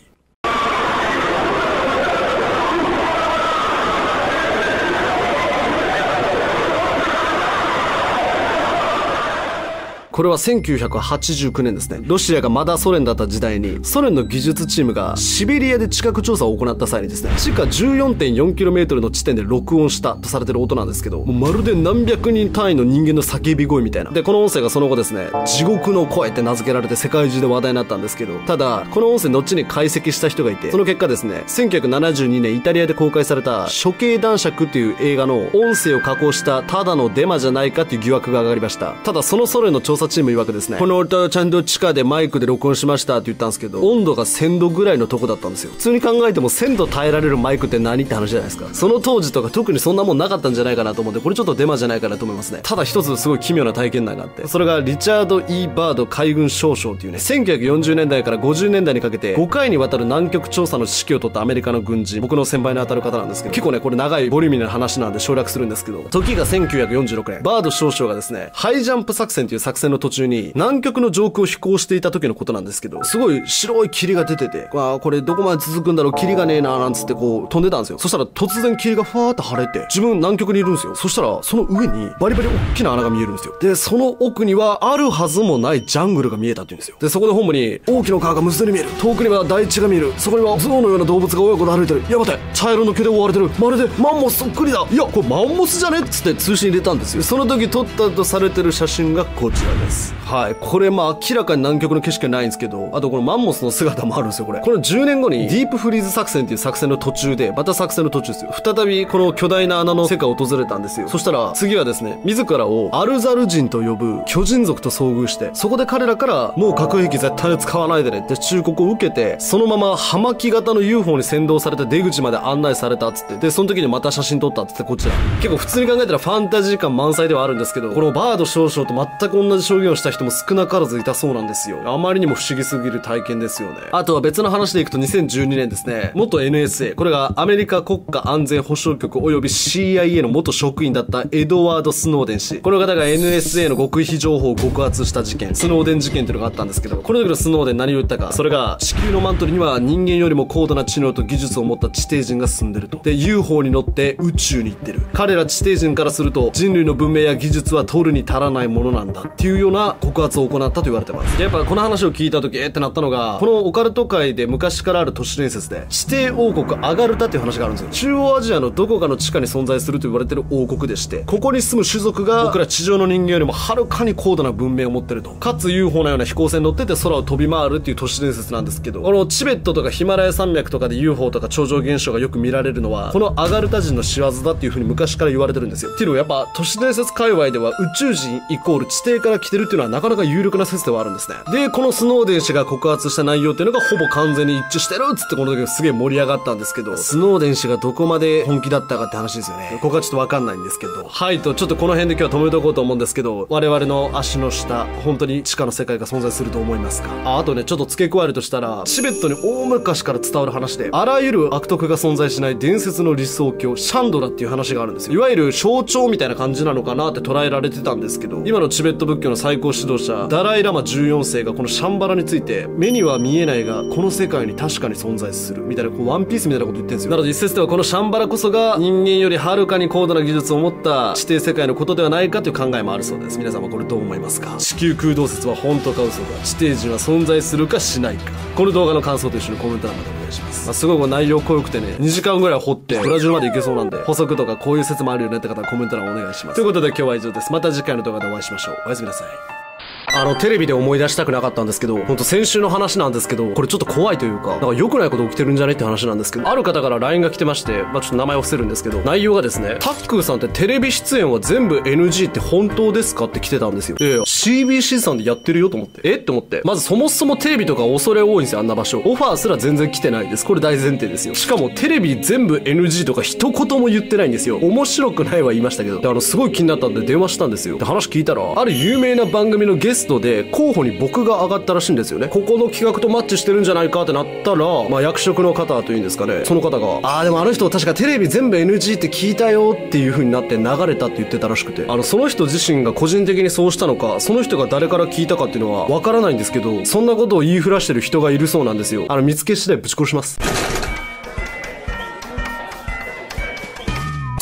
これはせんきゅうひゃくはちじゅうきゅうねんですね。ロシアがまだソ連だった時代に、ソ連の技術チームがシベリアで地殻調査を行った際にですね、地下 じゅうよんてんよんキロメートル の地点で録音したとされてる音なんですけど、もうまるで何百人単位の人間の叫び声みたいな。で、この音声がその後ですね、地獄の声って名付けられて世界中で話題になったんですけど、ただ、この音声後に解析した人がいて、その結果ですね、せんきゅうひゃくななじゅうにねんイタリアで公開された処刑男爵っていう映画の音声を加工したただのデマじゃないかっていう疑惑が上がりました。ただ、そのソ連の調査チーム曰くですね、この音をちゃんと地下でマイクで録音しましたって言ったんですけど、温度がせんどぐらいのとこだったんですよ。普通に考えてもせんど耐えられるマイクって何って話じゃないですか。その当時とか特にそんなもんなかったんじゃないかなと思って、これちょっとデマじゃないかなと思いますね。ただ一つすごい奇妙な体験談があって、それがリチャード・E・バード海軍少将っていうね、せんきゅうひゃくよんじゅうねんだいからごじゅうねんだいにかけてごかいにわたる南極調査の指揮を取ったアメリカの軍人、僕の先輩に当たる方なんですけど、結構ねこれ長いボリューミーな話なんで省略するんですけど、時がせんきゅうひゃくよんじゅうろくねん、バード少将がですね、ハイジャンプ作戦という作戦の途中に南極の上空を飛行していた時のことなんですけど、すごい白い霧が出てて、あーこれどこまで続くんだろう、霧がねえなーなんつってこう飛んでたんですよ。そしたら突然霧がふわーっと晴れて、自分南極にいるんですよ。そしたらその上にバリバリ大きな穴が見えるんですよ。で、その奥にはあるはずもないジャングルが見えたって言うんですよ。で、そこで本部に大きな川が無数に見える、遠くには大地が見える、そこには象のような動物が親子で歩いてる、やばて茶色の毛で覆われてる、まるでマンモスそっくりだ、いやこれマンモスじゃねっつって通信入れたんですよ。その時撮ったとされてる写真がこちらです。はい、これまあ明らかに南極の景色はないんですけど、あとこのマンモスの姿もあるんですよ。これこのじゅうねんごにディープフリーズ作戦っていう作戦の途中で、また作戦の途中ですよ、再びこの巨大な穴の世界を訪れたんですよ。そしたら次はですね、自らをアルザル人と呼ぶ巨人族と遭遇して、そこで彼らからもう核兵器絶対に使わないでねって忠告を受けて、そのまま葉巻型の ユーフォー に先導されて出口まで案内されたっつって、でその時にまた写真撮ったっつって、こちら結構普通に考えたらファンタジー感満載ではあるんですけど、このバード少将と全く同じ証言をした人も少なからずいたそうなんですよ。あまりにも不思議すぎる体験ですよね。あとは別の話でいくとにせんじゅうにねんですね、元 エヌエスエー、これがアメリカ国家安全保障局および シーアイエー の元職員だったエドワード・スノーデン氏、この方が エヌエスエー の極秘情報を告発した事件、スノーデン事件っていうのがあったんですけど、この時のスノーデン何を言ったか、それが地球のマントルには人間よりも高度な知能と技術を持った地底人が住んでると。で ユーフォー に乗って宇宙に行ってる、彼ら地底人からすると人類の文明や技術は取るに足らないものなんだっていうような告発を行ったと言われてます。でやっぱこの話を聞いた時えーってなったのが、このオカルト界で昔からある都市伝説で地底王国アガルタっていう話があるんですよ。中央アジアのどこかの地下に存在すると言われてる王国でして、ここに住む種族が僕ら地上の人間よりもはるかに高度な文明を持ってると、かつ ユーフォー のような飛行船に乗ってて空を飛び回るっていう都市伝説なんですけど、このチベットとかヒマラヤ山脈とかで ユーフォー とか超常現象がよく見られるのはこのアガルタ人の仕業だっていう風に昔から言われてるんですよ。っていうのはやっぱ都市伝説界隈では宇宙人イコール地底から来てるっていうのはなかなか有力な説ではあるんですね。でこのスノーデン氏が告発した内容っていうのがほぼ完全に一致してるっつって、この時すげえ盛り上がったんですけど、スノーデン氏がどこまで本気だったかって話ですよね。ここはちょっとわかんないんですけど、はいとちょっとこの辺で今日は止めとこうと思うんですけど、我々の足の下本当に地下の世界が存在すると思いますか？あ、あとねちょっと付け加えるとしたら、チベットに大昔から伝わる話で、あらゆる悪徳が存在しない伝説の理想郷シャンドラっていう話があるんですよ。いわゆる象徴みたいな感じなのかなって捉えられてたんですけど、今のチベット仏教の最高指導者ダライラマじゅうよんせいがこのシャンバラについて、目には見えないがこの世界に確かに存在するみたいな、こうワンピースみたいなこと言ってるんですよ。なので一説ではこのシャンバラこそが人間よりはるかに高度な技術を持った地底世界のことではないかという考えもあるそうです。皆様これどう思いますか？地球空洞説は本当か嘘か、地底人は存在するかしないか、この動画の感想と一緒にコメント欄までお願いします。まあ、すごいこう内容濃くてね、にじかんぐらい掘ってブラジルまで行けそうなんで、補足とかこういう説もあるよねって方はコメント欄お願いします。ということで今日は以上です。また次回の動画でお会いしましょう。おやすみなさい。あの、テレビで思い出したくなかったんですけど、ほんと先週の話なんですけど、これちょっと怖いというか、なんか良くないこと起きてるんじゃねって話なんですけど、ある方から ライン が来てまして、まあちょっと名前を伏せるんですけど、内容がですね、タックーさんってテレビ出演は全部 エヌジー って本当ですかって来てたんですよ。いやいや、シービーシー さんでやってるよと思って。えって思って。まずそもそもテレビとか恐れ多いんですよ、あんな場所。オファーすら全然来てないです。これ大前提ですよ。しかもテレビ全部 エヌジー とか一言も言ってないんですよ。面白くないは言いましたけど。で、あの、すごい気になったんで電話したんですよ。で、話聞いたら、ある有名な番組のゲストで候補に僕が上がったらしいんですよね。ここの企画とマッチしてるんじゃないかってなったら、まあ役職の方というんですかね、その方が、あーでもあの人確かテレビ全部 エヌジー って聞いたよっていう風になって流れたって言ってたらしくて、あの、その人自身が個人的にそうしたのか、その人が誰から聞いたかっていうのはわからないんですけど、そんなことを言いふらしてる人がいるそうなんですよ。あの、見つけ次第ぶち殺します。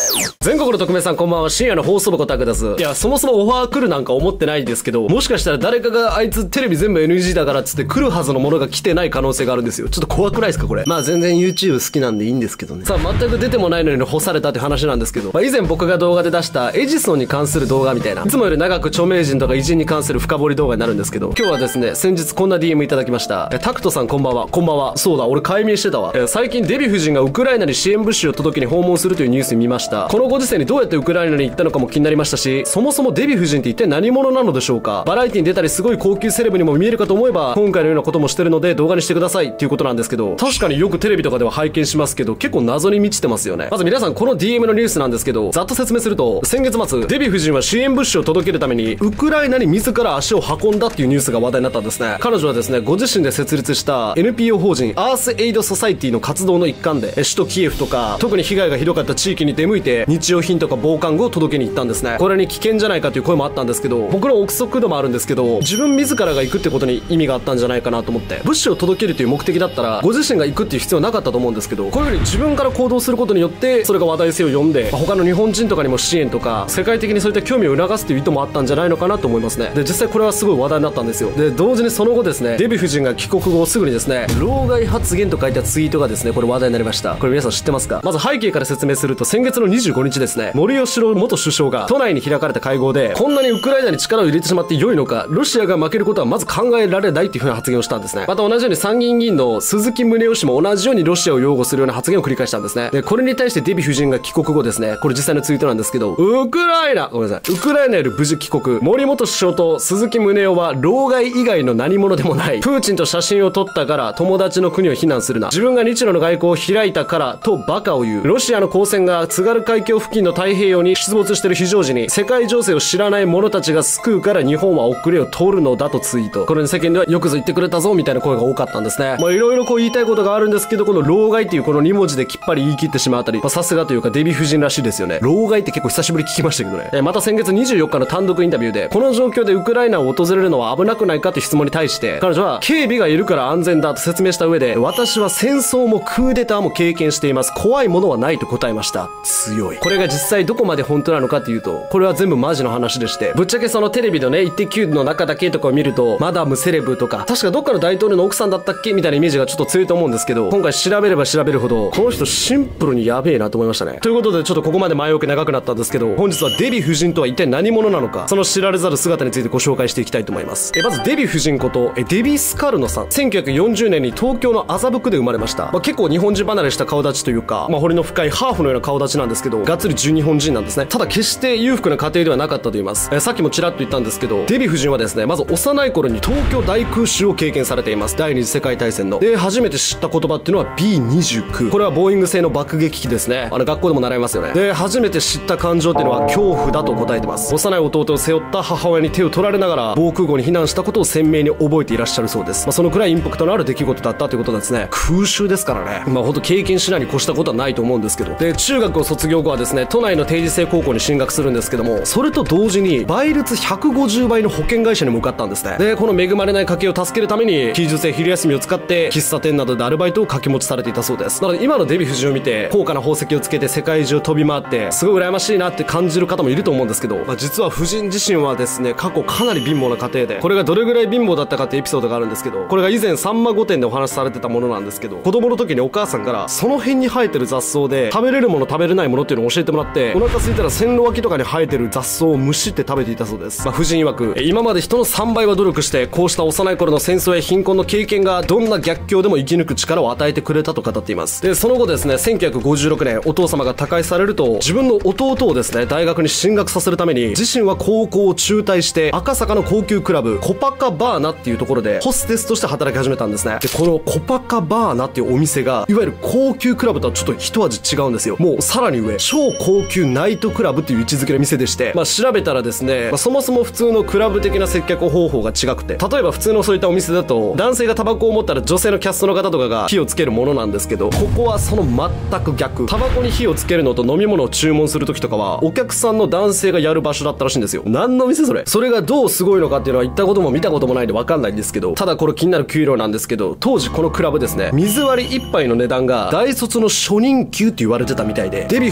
全国の特命さんこんばんは。深夜の放送部コタクです。いや、そもそもオファー来るなんか思ってないですけど、もしかしたら誰かがあいつテレビ全部 エヌジー だからっつって来るはずのものが来てない可能性があるんですよ。ちょっと怖くないですかこれ。まあ全然 YouTube 好きなんでいいんですけどね。さあ、全く出てもないのに干されたって話なんですけど、まあ以前僕が動画で出したエジソンに関する動画みたいな、いつもより長く著名人とか偉人に関する深掘り動画になるんですけど、今日はですね、先日こんな ディーエム いただきました。えタクトさんこんばんは。こんばんは。そうだ、俺解明してたわ。え最近デヴィ夫人がウクライナに支援物資を届けに訪問するというニュース見ました。このご時世にどうやってウクライナに行ったのかも気になりましたし、そもそもデヴィ夫人って一体何者なのでしょうか。バラエティに出たりすごい高級セレブにも見えるかと思えば、今回のようなこともしてるので動画にしてくださいっていうことなんですけど、確かによくテレビとかでは拝見しますけど、結構謎に満ちてますよね。まず皆さんこの ディーエム のニュースなんですけど、ざっと説明すると、先月末デヴィ夫人は支援物資を届けるためにウクライナに自ら足を運んだっていうニュースが話題になったんですね。彼女はですね、ご自身で設立した エヌピーオー 法人アースエイドソサイティの活動の一環で、首都キエフとか特に被害がひどかった地域に出向いて日用品とか防寒具を届けに行ったんですね。これに危険じゃないかという声もあったんですけど、僕の憶測度もあるんですけど、自分自らが行くってことに意味があったんじゃないかなと思って、物資を届けるという目的だったらご自身が行くっていう必要なかったと思うんですけど、こういう風に自分から行動することによってそれが話題性を呼んで、まあ、他の日本人とかにも支援とか世界的にそういった興味を促すという意図もあったんじゃないのかなと思いますね。で、実際これはすごい話題になったんですよ。で、同時にその後ですね、デヴィ夫人が帰国後すぐにですね、老害発言と書いたツイートがですね、これ話題になりました。これ皆さん知ってますか？まず背景から説明すると、先月のにじゅうごにちですね、森喜朗元首相が都内に開かれた会合で、こんなにウクライナに力を入れてしまって良いのか、ロシアが負けることはまず考えられないっていう風な発言をしたんですね。また同じように参議院議員の鈴木宗男氏も同じようにロシアを擁護するような発言を繰り返したんですね。で、これに対してデヴィ夫人が帰国後ですね、これ実際のツイートなんですけど、ウクライナごめんなさいウクライナより無事帰国、森元首相と鈴木宗男は老害以外の何者でもない、プーチンと写真を撮ったから友達の国を非難するな、自分が日露の外交を開いたからとバカを言う、ロシアの公船が津軽海峡付近の太平洋に出没している非常時に世界情勢を知らない者たちが救うから日本は遅れを取るのだとツイート。これに世間ではよくぞ言ってくれたぞみたいな声が多かったんですね。まあいろいろこう言いたいことがあるんですけど、この老害っていうこのにもじできっぱり言い切ってしまうあたり、さすがというかデヴィ夫人らしいですよね。老害って結構久しぶり聞きましたけどね。えまた先月にじゅうよっかの単独インタビューで、この状況でウクライナを訪れるのは危なくないかって質問に対して、彼女は警備がいるから安全だと説明した上で、私は戦争もクーデターも経験しています、怖いものはないと答えました。強い。これが実際どこまで本当なのかっていうと、これは全部マジの話でして、ぶっちゃけそのテレビのね、イッテ Q の中だけとかを見ると、マダムセレブとか確かどっかの大統領の奥さんだったっけみたいなイメージがちょっと強いと思うんですけど、今回調べれば調べるほどこの人シンプルにやべえなと思いましたね。ということでちょっとここまで前置き長くなったんですけど、本日はデヴィ夫人とは一体何者なのか、その知られざる姿についてご紹介していきたいと思います。えまずデヴィ夫人ことえデヴィ・スカルノさん、せんきゅうひゃくよんじゅうねんに東京の麻布区で生まれました。まあ、結構日本人離れした顔立ちというか、まあ、彫りの深いハーフのような顔立ちなんですけど、がっつり純日本人なんですね。ただ決して裕福な家庭ではなかったと言います。えさっきもちらっと言ったんですけど、デヴィ夫人はですね、まず幼い頃に東京大空襲を経験されています。第二次世界大戦の。で、初めて知った言葉っていうのは ビーにじゅうきゅう。これはボーイング製の爆撃機ですね。あの学校でも習いますよね。で、初めて知った感情っていうのは恐怖だと答えてます。幼い弟を背負った母親に手を取られながら防空壕に避難したことを鮮明に覚えていらっしゃるそうです。まあ、そのくらいインパクトのある出来事だったということなんですね。空襲ですからね。まあほんと経験しないに越したことはないと思うんですけど。で、中学を卒業後はですね、都内の定時制高校に進学するんですけども、それと同時に倍率ひゃくごじゅうばいの保険会社に向かったんですね。で、この恵まれない家計を助けるために休日や昼休みを使って喫茶店などでアルバイトを掛け持ちされていたそうです。なので今のデヴィ夫人を見て高価な宝石をつけて世界中飛び回ってすごい羨ましいなって感じる方もいると思うんですけど、まあ、実は夫人自身はですね、過去かなり貧乏な家庭で、これがどれぐらい貧乏だったかってエピソードがあるんですけど、これが以前さんま御殿でお話しされてたものなんですけど、子供の時にお母さんからその辺に生えてる雑草で食べれるもの食べれないものっていうのを教えてもらって、お腹空いたら線路脇とかに生えてる雑草をむしって食べていたそうです。まあ、夫人曰く、今まで人のさんばいは努力してこうした幼い頃の戦争や貧困の経験がどんな逆境でも生き抜く力を与えてくれたと語っています。で、その後ですね、せんきゅうひゃくごじゅうろくねんお父様が他界されると、自分の弟をですね、大学に進学させるために自身は高校を中退して赤坂の高級クラブコパカバーナっていうところでホステスとして働き始めたんですね。で、このコパカバーナっていうお店がいわゆる高級クラブとはちょっと一味違うんですよ。もうさらに上、超高級ナイトクラブっていう位置づけの店でして、まあ調べたらですね、まあ、そもそも普通のクラブ的な接客方法が違くて、例えば普通のそういったお店だと男性がタバコを持ったら女性のキャストの方とかが火をつけるものなんですけど、ここはその全く逆。タバコに火をつけるのと飲み物を注文する時とかはお客さんの男性がやる場所だったらしいんですよ。何の店それ。それがどうすごいのかっていうのは行ったことも見たこともないんで分かんないんですけど、ただこれ気になる給料なんですけど、当時このクラブですね、水割りいっぱいの値段が大卒の初任給って言われてたみたいで、デヴィ夫人曰く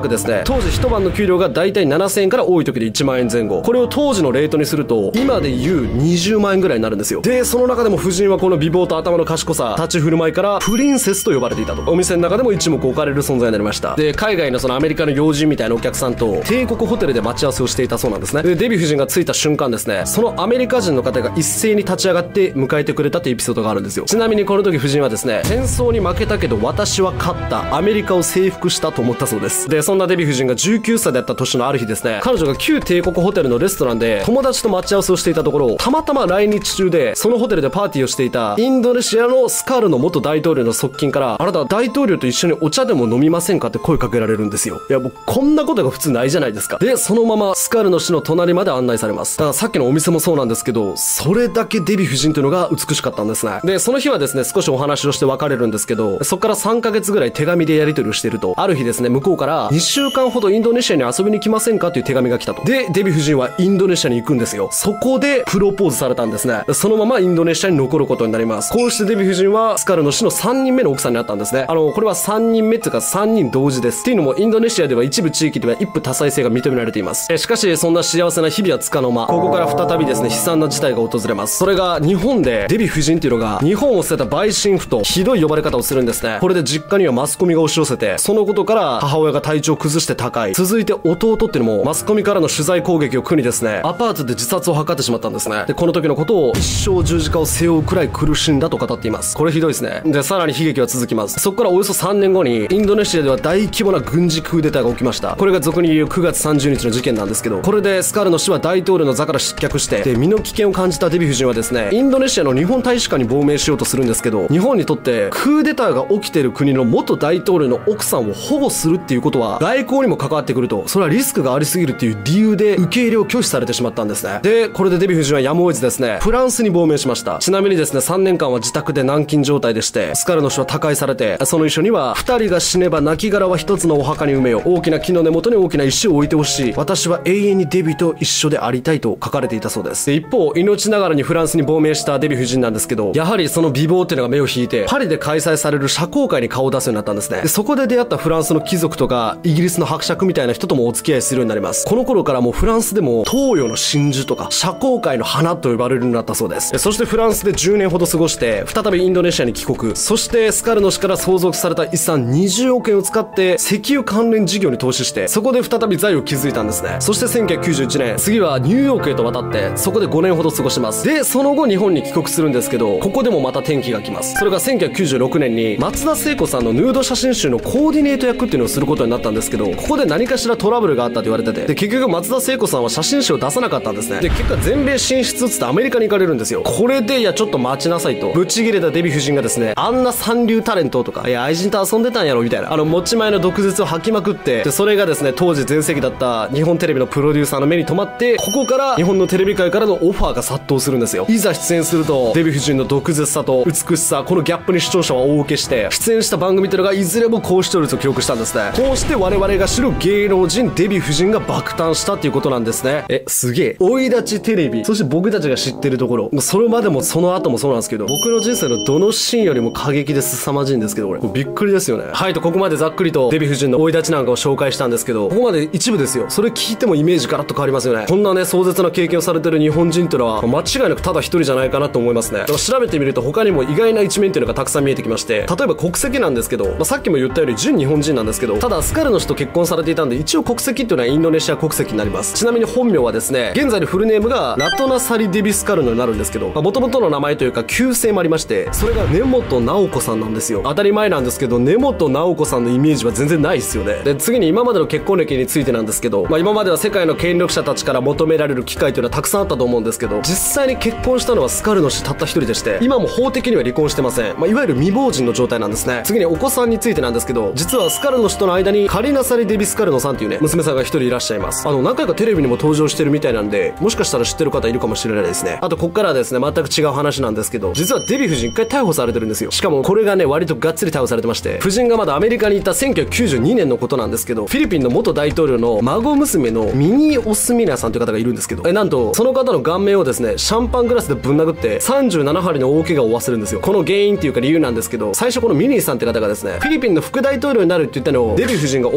ですね、当時一晩の給料がだいたいななせんえんから多い時でいちまんえんぜん後。これを当時のレートにすると今で言うにじゅうまんえんぐらいになるんですよ。でその中でも夫人はこの美貌と頭の賢さ、立ち振る舞いからプリンセスと呼ばれていたと。お店の中でも一目置かれる存在になりました。で海外のそのアメリカの要人みたいなお客さんと帝国ホテルで待ち合わせをしていたそうなんですね。でデヴィ夫人が着いた瞬間ですね、そのアメリカ人の方が一斉に立ち上がって迎えてくれたというエピソードがあるんですよ。ちなみにこの時夫人はですね、戦争に負けたけど私は勝った、アメリカを征服したと思ったそうです。でそんなデヴィ夫人がじゅうきゅうさいだった年のある日ですね、彼女が旧帝国ホテルのレストランで友達と待ち合わせをしていたところ、たまたま来日中でそのホテルでパーティーをしていたインドネシアのスカルの元大統領の側近から、あなたは大統領と一緒にお茶でも飲みませんかって声かけられるんですよ。いやもうこんなことが普通ないじゃないですか。でそのままスカルの市の隣まで案内されます。だからさっきのお店もそうなんですけど、それだけデヴィ夫人というのが美しかったんですね。でその日はですね、少しお話をして別れるんですけど、そこからさんかげつぐらい手紙でやり取りをしていると、ある日ですね、向こうからにしゅうかんほどインドネシアに遊びに来ませんかという手紙が来たと。でデヴィ夫人はインドネシアに行くんですよ。そこでプロポーズされたんですね。そのままインドネシアに残ることになります。こうしてデヴィ夫人はスカルの市のさんにんめの奥さんになったんですね。あのこれはさんにんめっていうかさんにん同時です。っていうのもインドネシアでは一部地域では一夫多妻制が認められています。えしかしそんな幸せな日々はつかの間、ここから再びですね、悲惨な事態が訪れます。それが日本でデヴィ夫人っていうのが日本を捨てた売春婦とひどい呼ばれ方をするんですね。これで実家にはマスコミが押し寄せて、そのことから母親が体調を崩して他界、続いて弟っていうのもマスコミからの取材攻撃を苦にですね、アパートで自殺を図ってしまったんですね。でこの時のことを一生十字架を背負うくらい苦しんだと語っています。これひどいですね。でさらに悲劇は続きます。そこからおよそさんねんごにインドネシアでは大規模な軍事クーデターが起きました。これが俗に言うくがつさんじゅうにちの事件なんですけど、これでスカルの氏は大統領の座から失脚して、で身の危険を感じたデヴィ夫人はですね、インドネシアの日本大使館に亡命しようとするんですけど、日本にとってクーデターが起きている国の元大統領の奥さんを保護するっていうことは外交にも関わってくると、それはリスクがありすぎるっていう理由で受け入れを拒否されてしまったんですね。でこれでデヴィ夫人はやむを得ずですね、フランスに亡命しました。ちなみにですね、さんねんかんは自宅で軟禁状態でして、スカルの氏は他界されて、その遺書にはふたりが死ねば亡骸は一つのお墓に埋めよ、大きな木の根元に大きな石を置いてほしい、私は永遠にデヴィと一緒でありたいと書かれていたそうです。で一方命ながらにフランスに亡命したデヴィ夫人なんですけど、やはりその美貌っていうのが目を引いて、パリで開催される社交界に顔を出すようになったんですね。でそこで出会ったフランスの貴族とかイギリスの伯爵みたいな人ともお付き合いするようになります。この頃からもうフランスでも東洋の真珠とか社交界の花と呼ばれるようになったそうです。そしてフランスでじゅうねんほど過ごして再びインドネシアに帰国、そしてスカルの氏から相続された遺産にじゅうおくえんを使って石油関連事業に投資して、そこで再び財を築いたんですね。そしてせんきゅうひゃくきゅうじゅういちねん、次はニューヨークへと渡ってそこでごねんほど過ごします。でその後日本に帰国するんですけど、ここでもまた転機が来ます。それがせんきゅうひゃくきゅうじゅうろくねんに松田聖子さんのヌード写真集のコーディネート役っていうのをすることになったんですけど、ここで何かしらトラブルがあったと言われてて、で結局松田聖子さんは写真集を出さなかったんですね。で結果全米進出っつってアメリカに行かれるんですよ。これでいやちょっと待ちなさいとブチギレたデヴィ夫人がですね、あんな三流タレントとかいや愛人と遊んでたんやろみたいな、あの持ち前の毒舌を吐きまくって、でそれがですね当時全盛期だった日本テレビのプロデューサーの目に留まって、ここから日本のテレビ界からのオファーが殺到するんですよ。いざ出演するとデヴィ夫人の毒舌さと美しさ、このギャップに視聴者は大受けして、出演した番組というのがいずれも高視聴率を記録したんですね。こうして我々が知る芸能人デヴィ夫人が爆誕したっていうことなんですね。えすげえ追い立ちテレビ、そして僕たちが知ってるところ、それまでもその後もそうなんですけど、僕の人生のどのシーンよりも過激で凄まじいんですけど、これびっくりですよね。はいとここまでざっくりとデヴィ夫人の追い立ちなんかを紹介したんですけど、ここまで一部ですよ。それ聞いてもイメージガラッと変わりますよね。こんなね壮絶な経験をされてる日本人っていうのは間違いなくただ一人じゃないかなと思いますね。だから調べてみると他にも意外な一面っていうのがたくさん見えてきまして、例えば国籍なんですけど、まあ、さっきも言ったように純日本人なんですけど、ただスカルの氏と結婚されていたんで一応国籍っていうのはインドネシア国籍になります。ちなみに本名はですね、現在のフルネームがラトナサリ・デヴィスカルノになるんですけど、もともとの名前というか旧姓もありまして、それが根本直子さんなんですよ。当たり前なんですけど根本直子さんのイメージは全然ないですよね。で次に今までの結婚歴についてなんですけど、まあ、今までは世界の権力者たちから求められる機会というのはたくさんあったと思うんですけど、実際に結婚したのはスカルの氏たった一人でして、今も法的には離婚してません。まあ、いわゆる未亡人の状態なんですね。次にお子さんについてなんですけど、実はスカルの氏との間にカリナサリ・デヴィスカルノさんっていうね娘さんが一人いらっしゃいます。あの何回かテレビにも登場してるみたいなんで、もしかしたら知ってる方いるかもしれないですね。あとこっからはですね全く違う話なんですけど、実はデヴィ夫人一回逮捕されてるんですよ。しかもこれがね割とがっつり逮捕されてまして、夫人がまだアメリカにいたせんきゅうひゃくきゅうじゅうにねんのことなんですけど、フィリピンの元大統領の孫娘のミニー・オスミナさんという方がいるんですけど、えなんとその方の顔面をですねシャンパングラスでぶん殴ってさんじゅうななはりの大怪我を負わせるんですよ。この原因っていうか理由なんですけど、最初このミニーさんって方がですねフィリピンの副大統領になるって言ったのをデヴィ夫人が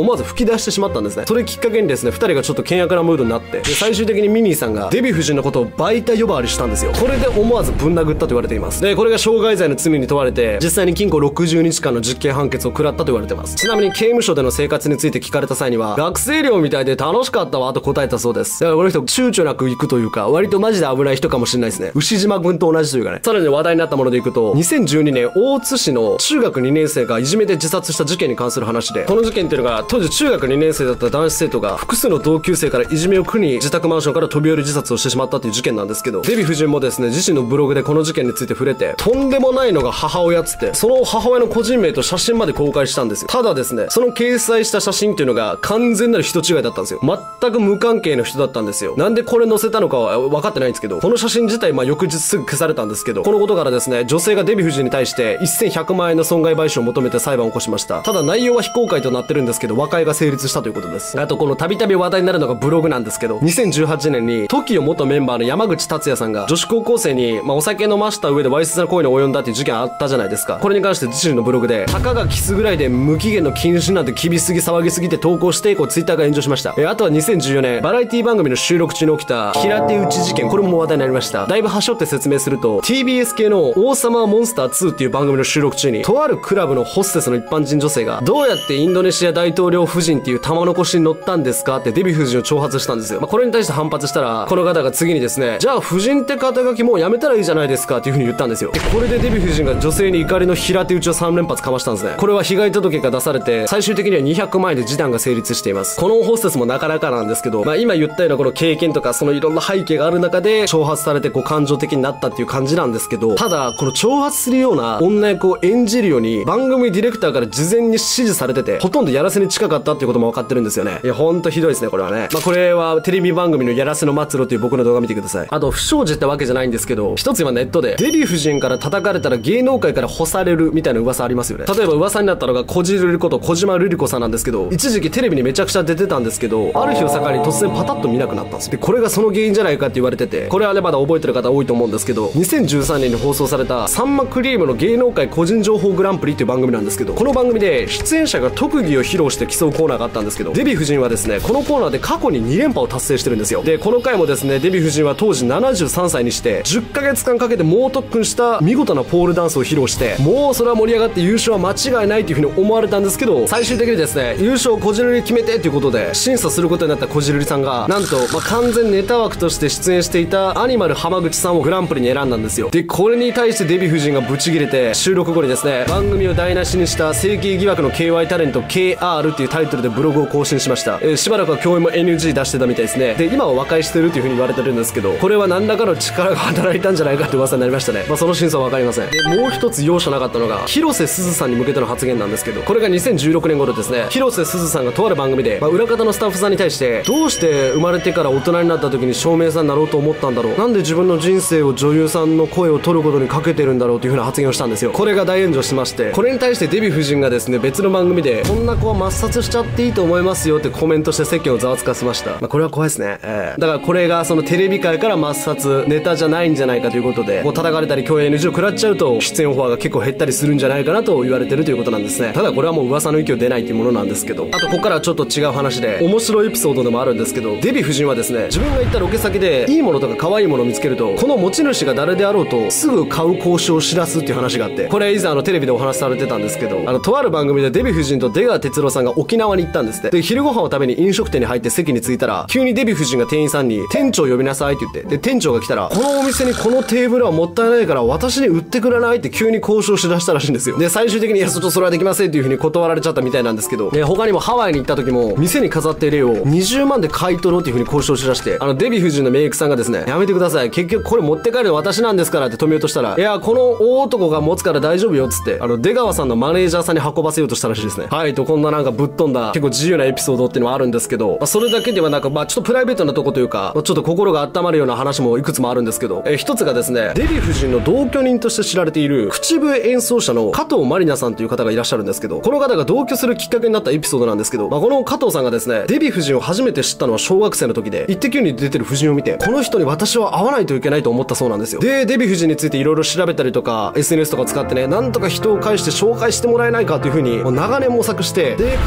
思わず吹き出してしまったんですね。それきっかけにですね、二人がちょっと険悪なムードになって、で最終的にミニーさんがデヴィ夫人のことをバイタ呼ばわりしたんですよ。これで思わずぶん殴ったと言われています。でこれが傷害罪の罪に問われて、実際に禁錮ろくじゅうにちかんの実刑判決を食らったと言われてます。ちなみに刑務所での生活について聞かれた際には、学生寮みたいで楽しかったわと答えたそうです。だからこの人躊躇なく行くというか、割とマジで危ない人かもしれないですね。牛島君と同じというかね。さらに話題になったものでいくと、にせんじゅうにねん大津市の中学にねん生がいじめで自殺した事件に関する話で、この事件っていうのが当時中学にねん生だった男子生徒が複数の同級生からいじめを苦に自宅マンションから飛び降り自殺をしてしまったという事件なんですけど、デヴィ夫人もですね、自身のブログでこの事件について触れて、とんでもないのが母親っつって、その母親の個人名と写真まで公開したんですよ。ただですね、その掲載した写真っていうのが完全なる人違いだったんですよ。全く無関係の人だったんですよ。なんでこれ載せたのかは分かってないんですけど、この写真自体まあ翌日すぐ消されたんですけど、このことからですね、女性がデヴィ夫人に対してせんひゃくまんえんの損害賠償を求めて裁判を起こしました。ただ内容は非公開となってるんですけど、和解が成立したということです。あとこのたびたび話題になるのがブログなんですけど、にせんじゅうはちねんに トキオ 元メンバーの山口達也さんが女子高校生に、まあ、お酒飲ました上でわいせつな行為に及んだっていう事件あったじゃないですか。これに関して自身のブログで、たかがキスぐらいで無期限の禁止なんて厳しすぎ騒ぎすぎて投稿して以降ツイッターが炎上しました。えあとはにせんじゅうよねんバラエティ番組の収録中に起きた平手打ち事件、これも話題になりました。だいぶ端折って説明すると、 ティービーエス 系の王様モンスターツーっていう番組の収録中に、とあるクラブのホステスの一般人女性が、どうやってインドネシア大統領夫人っていう玉の腰に乗ったんですかってデヴィ夫人を挑発したんですよ。まあ、これに対して反発したら、この方が次にですね、じゃあ夫人って肩書きもうやめたらいいじゃないですかっていう風に言ったんですよ。でこれでデヴィ夫人が女性に怒りの平手打ちをさんれんぱつかましたんですね。これは被害届が出されて、最終的にはにひゃくまんえんで示談が成立しています。このホステスもなかなかなんですけど、まあ今言ったようなこの経験とかそのいろんな背景がある中で挑発されてこう感情的になったっていう感じなんですけど、ただこの挑発するような女役を演じるように番組ディレクターから事前に指示されてて、ほとんどやらせに近かったっていうことも分かってるんですよね。いやほんとひどいですねこれはね。まあこれはテレビ番組のやらせの末路という僕の動画見てください。あと不祥事ってわけじゃないんですけど、一つ今ネットでデヴィ夫人から叩かれたら芸能界から干されるみたいな噂ありますよね。例えば噂になったのがこじるりこと小島瑠璃子さんなんですけど、一時期テレビにめちゃくちゃ出てたんですけど、ある日を境に突然パタッと見なくなったんです。でこれがその原因じゃないかって言われてて、これはねまだ覚えてる方多いと思うんですけど、にせんじゅうさんねんに放送されたサンマクリームの芸能界個人情報グランプリっていう番組なんですけど、この番組で出演者が特技を披露して競うコーナーがあったんですけど、デヴィ夫人はですねこのコーナーで過去ににれんぱを達成してるんですよ。でこの回もですねデヴィ夫人は当時ななじゅうさんさいにしてじゅっかげつかんかけて猛特訓した見事なポールダンスを披露して、もうそれは盛り上がって優勝は間違いないという風に思われたんですけど、最終的にですね優勝こじるり決めてということで審査することになったこじるりさんが、なんと、まあ、完全ネタ枠として出演していたアニマル浜口さんをグランプリに選んだんですよ。でこれに対してデヴィ夫人がブチギレて、収録後にですね番組を台無しにした整形疑惑の ケーワイ タレント ケーアール っていうタイトルでブログを更新しました。えー、しばらくは共演も エヌジー 出してたみたいですね。で今は和解してるっていう風に言われてるんですけど、これは何らかの力が働いたんじゃないかって噂になりましたね。まあその真相は分かりません。でもう一つ容赦なかったのが広瀬すずさんに向けての発言なんですけど、これがにせんじゅうろくねん頃ですね、広瀬すずさんがとある番組で、まあ、裏方のスタッフさんに対して、どうして生まれてから大人になった時に照明さんになろうと思ったんだろう、なんで自分の人生を女優さんの声を取ることにかけてるんだろうという風な発言をしたんですよ。これが大炎上しまして、これに対してデヴィ夫人がですね別の番組で、こんな子は抹殺しちゃっていいと思いますよってコメントして世間をざわつかせました。まあ、これは怖いですね、えー、だからこれがそのテレビ界から抹殺ネタじゃないんじゃないかということで、こう叩かれたり共演 エヌジー を食らっちゃうと出演オファーが結構減ったりするんじゃないかなと言われてるということなんですね。ただこれはもう噂の域を出ないというものなんですけど、あとここからはちょっと違う話で面白いエピソードでもあるんですけど、デヴィ夫人はですね自分が行ったロケ先でいいものとか可愛いものを見つけると、この持ち主が誰であろうとすぐ買う交渉を知らすっていう話があって、これ以前あのテレビでお話しされてたんですけど、あのとある番組でデヴィ夫人と出川哲朗さんが沖縄に行ったんですって。で昼ご飯を食べに飲食店に入って席に着いたら、急にデヴィ夫人が店員さんに店長呼びなさいって言って、で店長が来たら、このお店にこのテーブルはもったいないから私に売ってくれないって急に交渉しだしたらしいんですよ。で最終的にいやちょっとそれはできませんっていう風に断られちゃったみたいなんですけど、で他にもハワイに行った時も店に飾っている絵をにじゅうまんで買い取ろうっていう風に交渉しだして、あのデヴィ夫人のメイクさんがですね、やめてください、結局これ持って帰るの私なんですからって止めようとしたら、いやこの大男が持つから大丈夫よっつって、あの出川さんのマネージャーさんに運ばせようとしたらしいですね。はいと、こんななんかぶっ飛んだ結構自由なエピソードっていうのはあるんですけど、まあ、それだけではなく、まあちょっとプライベートなとこというか、まあ、ちょっと心が温まるような話もいくつもあるんですけど、えー、一つがですね、デヴィ夫人の同居人として知られている口笛演奏者の加藤まりなさんという方がいらっしゃるんですけど、この方が同居するきっかけになったエピソードなんですけど、まあ、この加藤さんがですね、デヴィ夫人を初めて知ったのは小学生の時で、イッテ Q に出てる夫人を見て、この人に私は会わないといけないと思ったそうなんですよ。でデヴィ夫人についていろいろ調べたりとか エスエヌエス とか使ってね、なんとか人を介して紹介してもらえないかという風にもう長年模索して、で加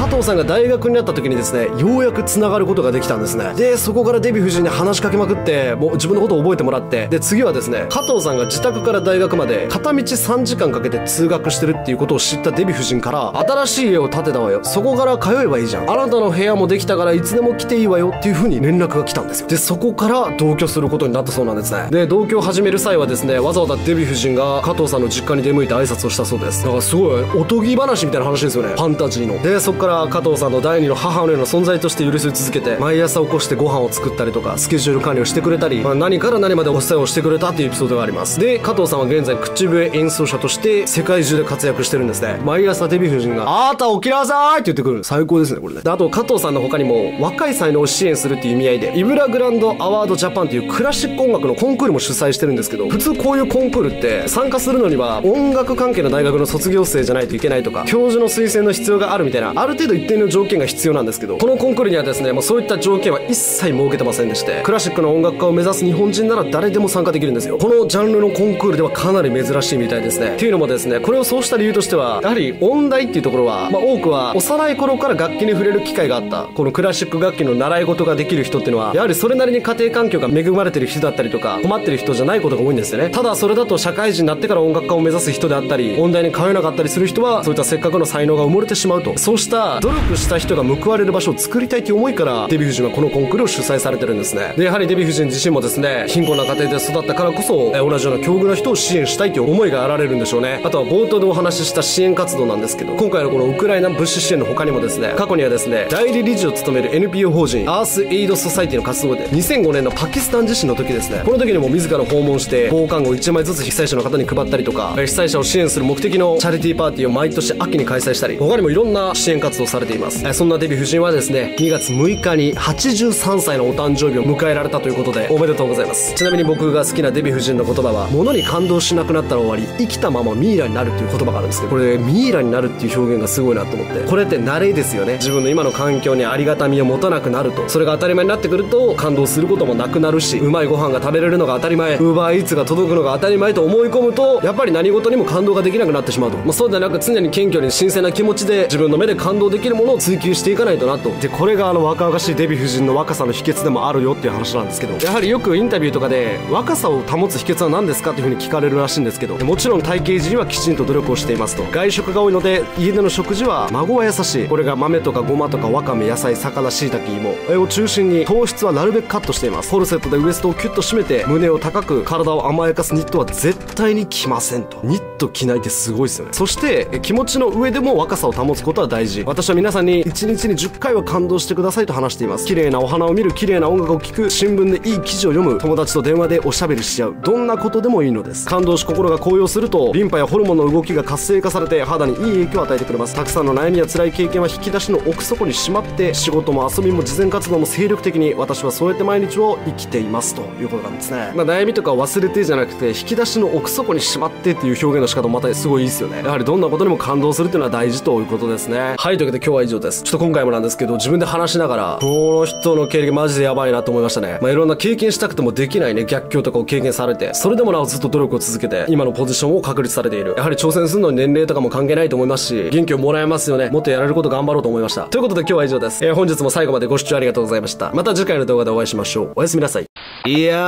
加藤さんが大学になった時にですね、ようやく繋がることができたんですね。で、そこからデヴィ夫人に話しかけまくって、もう自分のことを覚えてもらって、で、次はですね、加藤さんが自宅から大学まで片道さんじかんかけて通学してるっていうことを知ったデヴィ夫人から、新しい家を建てたわよ。そこから通えばいいじゃん。あなたの部屋もできたからいつでも来ていいわよっていう風に連絡が来たんですよ。で、そこから同居することになったそうなんですね。で、同居を始める際はですね、わざわざデヴィ夫人が加藤さんの実家に出向いて挨拶をしたそうです。だからすごいおとぎ話みたいな話ですよね、ファンタジーの。で、そこから加藤さんの第二の母のような存在として寄り添い続けて、毎朝起こしてご飯を作ったりとか、スケジュール管理をしてくれたり、まあ、何から何までお世話をしてくれたっていうエピソードがあります。で、加藤さんは現在口笛演奏者として世界中で活躍してるんですね。毎朝デヴィ夫人が「あーた起きなさい!」って言ってくる。最高ですね、これね。で、あと加藤さんの他にも若い才能を支援するっていう意味合いで、イブラグランドアワードジャパンっていうクラシック音楽のコンクールも主催してるんですけど、普通こういうコンクールって参加するのには音楽関係の大学の卒業生じゃないといけないとか、教授の推薦の必要があるみたいな、ある程度一定の条件が必要なんですけど、このコンクールにはですね、もうそういった条件は一切設けてませんでして、クラシックの音楽家を目指す日本人なら誰でも参加できるんですよ。このジャンルのコンクールではかなり珍しいみたいですね。っていうのもですね、これをそうした理由としては、やはり音大っていうところは、まあ、多くは幼い頃から楽器に触れる機会があった、このクラシック楽器の習い事ができる人っていうのは、やはりそれなりに家庭環境が恵まれてる人だったりとか、困ってる人じゃないことが多いんですよね。ただそれだと社会人になってから音楽家を目指す人であったり、音大に通えなかったりする人は、そういったせっかくの才能が埋もれてしまうと、そうした努力した人が報われる場所を作りたいという思いから、デヴィ夫人はこのコンクールを主催されてるんですね。で、やはりデヴィ夫人自身もですね、貧困な家庭で育ったからこそ、え同じような境遇の人を支援したいという思いがあられるんでしょうね。あとは冒頭でお話しした支援活動なんですけど、今回のこのウクライナ物資支援の他にもですね、過去にはですね、代理理事を務める エヌピーオー 法人アースエイドソサイティの活動で、にせんごねんのパキスタン地震の時ですね、この時にも自ら訪問して防寒具をいちまいずつ被災者の方に配ったりとか、被災者を支援する目的のチャリティーパーティーを毎年秋に開催したり、他にもいろんな支援活動をされています。そんなデヴィ夫人はですね、にがつむいかにはちじゅうさんさいのお誕生日を迎えられたということで、おめでとうございます。ちなみに僕が好きなデヴィ夫人の言葉は、物に感動しなくなったら終わり、生きたままミイラになるっていう言葉があるんですけど、これミイラになるっていう表現がすごいなと思って、これって慣れですよね。自分の今の環境にありがたみを持たなくなると、それが当たり前になってくると感動することもなくなるし、うまいご飯が食べれるのが当たり前、ウーバーイーツが届くのが当たり前と思い込むと、やっぱり何事にも感動ができなくなってしまうと、まあ、そうではなく常に謙虚に新鮮な気持ちで自分の目で感動できるものを追求していかないとなと。で、これがあの若々しいデヴィ夫人の若さの秘訣でもあるよっていう話なんですけど、やはりよくインタビューとかで若さを保つ秘訣は何ですかっていう風に聞かれるらしいんですけど、もちろん体型維持にはきちんと努力をしていますと。外食が多いので家での食事は孫は優しい、これが豆とかごまとかわかめ、野菜、魚、椎茸、芋を中心に糖質はなるべくカットしています。コルセットでウエストをキュッと締めて胸を高く体を甘やかすニットは絶対に着ませんと。ニット着ないってすごいですよね。そして気持ちの上でも若さを保つことは大事。私は皆さんにいちにちにじゅっかいは感動してくださいと話しています。綺麗なお花を見る、綺麗な音楽を聴く、新聞でいい記事を読む、友達と電話でおしゃべりし合う、どんなことでもいいのです。感動し心が高揚するとリンパやホルモンの動きが活性化されて肌にいい影響を与えてくれます。たくさんの悩みや辛い経験は引き出しの奥底にしまって、仕事も遊びも慈善活動も精力的に、私はそうやって毎日を生きていますということなんですね。まあ、悩みとか忘れてじゃなくて、引き出しの奥底にしまってっていう表現の仕方もまたすごいいいですよね。やはりどんなことにも感動するっていうのは大事ということですね。はい、というわけで今日は以上です。ちょっと今回もなんですけど、自分で話しながらこの人の経歴マジでやばいなと思いましたね。まあ、いろんな経験したくてもできないね、逆境とかを経験されて、それでもなおずっと努力を続けて今のポジションを確立されている。やはり挑戦するのに年齢とかも関係ないと思いますし、元気をもらえますよね。もっとやれること頑張ろうと思いました。ということで今日は以上です。えー、本日も最後までご視聴ありがとうございました。また次回の動画でお会いしましょう。おやすみなさい。いや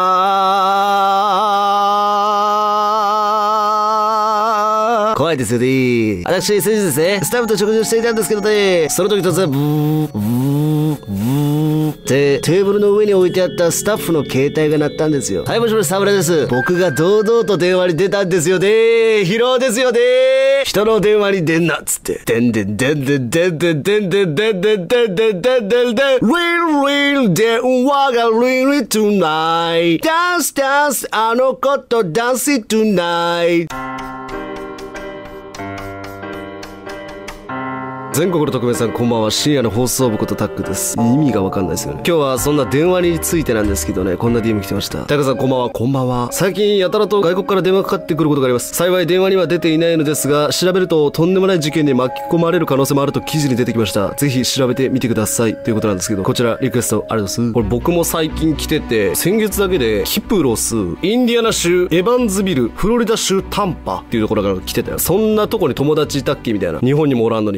ー、怖いですよね。私、先日ですね、スタッフと食事をしていたんですけどね、その時突然、ブー、ブー、ブーって、テーブルの上に置いてあったスタッフの携帯が鳴ったんですよ。はい、もしもし、沢村です。僕が堂々と電話に出たんですよね。疲労ですよね。人の電話に出んなっつって。でんでんでんでんでんでんでんでんでんでんでんでんでんでんでん。リールリール電話がリールトゥナイト。ダンスダンスあの子とダンストゥナイト。全国の特命さんこんばんは。深夜の放送部ことタックです。意味がわかんないですよね。今日はそんな電話についてなんですけどね、こんな ディーエム 来てました。タックさんこんばんは。こんばんは。最近やたらと外国から電話かかってくることがあります。幸い電話には出ていないのですが、調べるととんでもない事件に巻き込まれる可能性もあると記事に出てきました。ぜひ調べてみてくださいということなんですけど、こちらリクエストありがとうございます。これ僕も最近来てて、先月だけでキプロス、インディアナ州エバンズビル、フロリダ州タンパっていうところから来てたよ。そんなとこに友達いたっけみたいな。日本にもおらんのには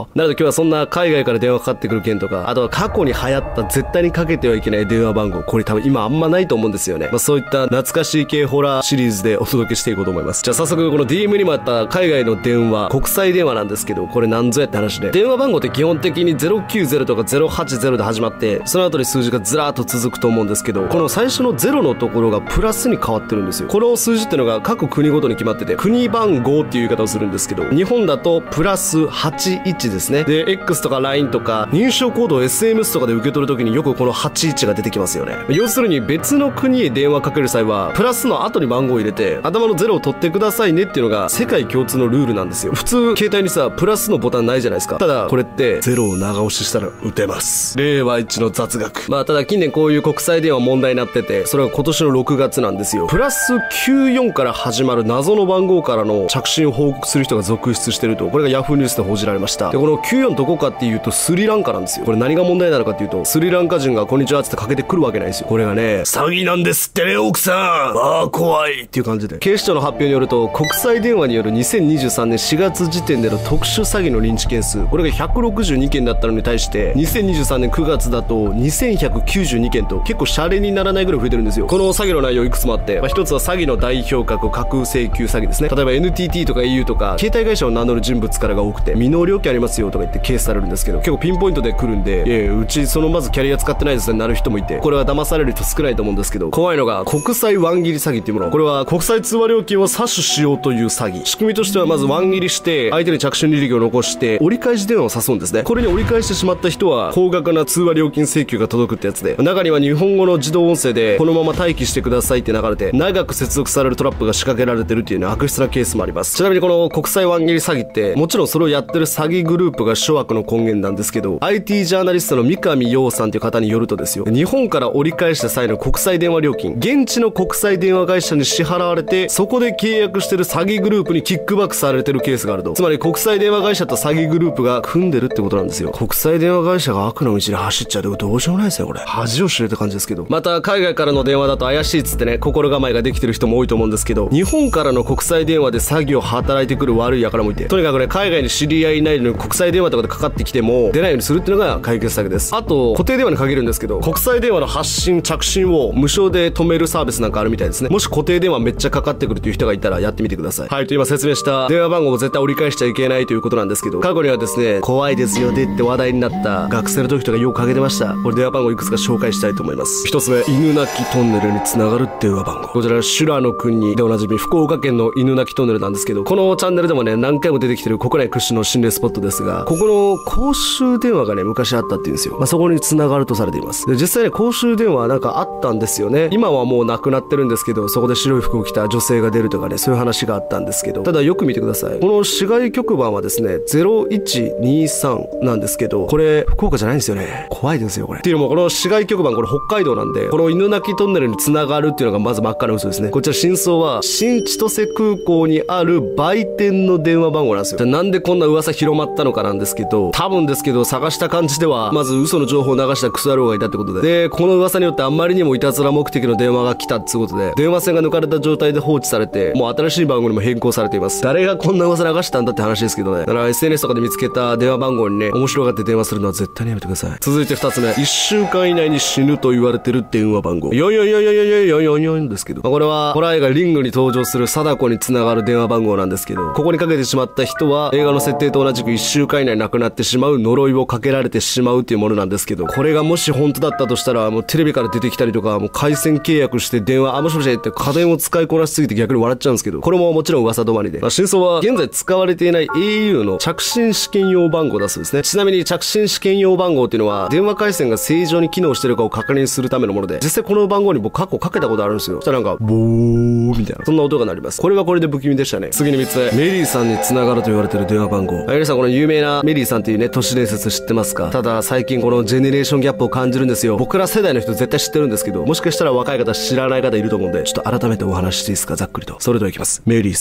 なので今日はそんな海外から電話かかってくる件とか、あとは過去に流行った絶対にかけてはいけない電話番号、これ多分今あんまないと思うんですよね。まあそういった懐かしい系ホラーシリーズでお届けしていこうと思います。じゃあ早速この ディーエム にもあった海外の電話、国際電話なんですけど、これなんぞやって話で、電話番号って基本的にゼロきゅうゼロとかゼロはちゼロで始まって、その後に数字がずらーっと続くと思うんですけど、この最初のゼロのところがプラスに変わってるんですよ。この数字ってのが各国ごとに決まってて、国番号っていう言い方をするんですけど、日本だとプラスはちじゅういちですね。で X とか ライン とか認証コードを エスエムエス とかで受け取るときによくこのはちじゅういちが出てきますよね。要するに別の国へ電話かける際はプラスの後に番号を入れて頭のゼロを取ってくださいねっていうのが世界共通のルールなんですよ。普通携帯にさプラスのボタンないじゃないですか。ただこれってゼロを長押ししたら打てます。令和一の雑学。まあただ近年こういう国際電話問題になってて、それが今年のろくがつなんですよ。プラスきゅうじゅうよんから始まる謎の番号からの着信を報告する人が続出してると、これがヤフーニュースで報じられました。でこのきゅうじゅうよんどこかっていうとスリランカなんですよ。これ何が問題なのかっていうと、スリランカ人がこんにちはってかけてくるわけないんですよ。これがね詐欺なんですってね奥さん、ああ怖いっていう感じで、警視庁の発表によると国際電話によるにせんにじゅうさんねんしがつ時点での特殊詐欺の認知件数、これがひゃくろくじゅうにけんだったのに対してにせんにじゅうさんねんくがつだとにせんひゃくきゅうじゅうにけんと結構シャレにならないぐらい増えてるんですよ。この詐欺の内容いくつもあって、まあ、一つは詐欺の代表格架空請求詐欺ですね。例えば エヌティーティー とか エーユー とか携帯会社を名乗る人物からが多くて、未納料金ありますよとか言ってケースされるんですけど、結構ピンポイントで来るんで、いやいやうちそのまずキャリア使ってないですねなる人もいて、これは騙される人少ないと思うんですけど、怖いのが国際ワン切り詐欺っていうもの。これは国際通話料金を詐取しようという詐欺。仕組みとしてはまずワン切りして相手に着信履歴を残して折り返し電話を誘うんですね。これに折り返してしまった人は高額な通話料金請求が届くってやつで、中には日本語の自動音声でこのまま待機してくださいって流れて長く接続されるトラップが仕掛けられてるっていうね悪質なケースもあります。ちなみにこの国際ワン切り詐欺ってもちろんそれをやってる詐欺グループが諸悪の根源なんですけど、 アイティー ジャーナリストの三上洋さんという方によるとですよ、日本から折り返した際の国際電話料金、現地の国際電話会社に支払われてそこで契約してる詐欺グループにキックバックされてるケースがあると。つまり国際電話会社と詐欺グループが組んでるってことなんですよ。国際電話会社が悪の道に走っちゃうとどうしようもないですねこれ。恥を知れた感じですけど、また海外からの電話だと怪しいっつってね心構えができてる人も多いと思うんですけど、日本からの国際電話で詐欺を働いてくる悪い輩もいて、とにかくね海外に知り合いいないのに国際電話とかでかかってきても出ないようにするっていうのが解決策です。あと固定電話に限るんですけど、国際電話の発信着信を無償で止めるサービスなんかあるみたいですね。もし固定電話めっちゃかかってくるという人がいたらやってみてください。はい、と今説明した電話番号を絶対折り返しちゃいけないということなんですけど、過去にはですね怖いですよねって話題になった学生の時とかよくかけてました。これ電話番号いくつか紹介したいと思います。一つ目、犬鳴トンネルにつながる電話番号。こちら修羅の国でおなじみ福岡県の犬鳴トンネルなんですけど、このチャンネルでもね何回も出てきてる国内屈指の心霊スポットですが、ここの公衆電話がね昔あったっていうんですよ。まあ、そこにつながるとされています。で実際ね公衆電話なんかあったんですよね。今はもうなくなってるんですけど、そこで白い服を着た女性が出るとかねそういう話があったんですけど、ただよく見てください。この市外局番はですねゼロいちにさんなんですけど、これ福岡じゃないんですよね。怖いですよこれ。っていうのもこの市外局番これ北海道なんで、この犬鳴トンネルにつながるっていうのがまず真っ赤な嘘ですね。こちら真相は新千歳空港にある売店の電話番号なんですよ。じゃあなんでこんな噂広まったのかなんですけど、多分ですけど探した感じではまず嘘の情報を流したクソ野郎がいたってことで、でこの噂によってあんまりにもいたずら目的の電話が来たってことで電話線が抜かれた状態で放置されて、もう新しい番号にも変更されています。誰がこんな噂流したんだって話ですけどね。だから エスエヌエス とかで見つけた電話番号にね面白がって電話するのは絶対にやめてください。続いてふたつめ、いっしゅうかん以内に死ぬと言われてる電話番号よんよんよんよんよんよんよんよんよんですけど、これはホラー映画リングに登場する貞子につながる電話番号なんですけど、ここにかけてしまった人は映画の設定と同じくいっしゅうかん以内に亡くなってしまう呪いをかけられてしまうっていうものなんですけど、これがもし本当だったとしたらもうテレビから出てきたりとか、もう回線契約して電話あもしもしって家電を使いこなしすぎて逆に笑っちゃうんですけど、これももちろん噂止まりで、まあ、真相は現在使われていない エーユー の着信試験用番号だそうですね。ちなみに着信試験用番号っていうのは電話回線が正常に機能してるかを確認するためのもので、実際この番号に僕過去かけたことあるんですよ。そしたらなんかボーみたいなそんな音が鳴ります。これはこれで不気味でしたね。次にみっつめ、メリーさんにつながると言われてる電話番号。皆さんこの有名なメリーさんっていうね都市伝説知ってますか？ただ最近このジェネレーションギャップを感じるんですよ。僕ら世代の人絶対知ってるんですけど、もしかしたら若い方知らない方いると思うんで、ちょっと改めてお話ししていいですか？ざっくりと。それではいきます。メリーさん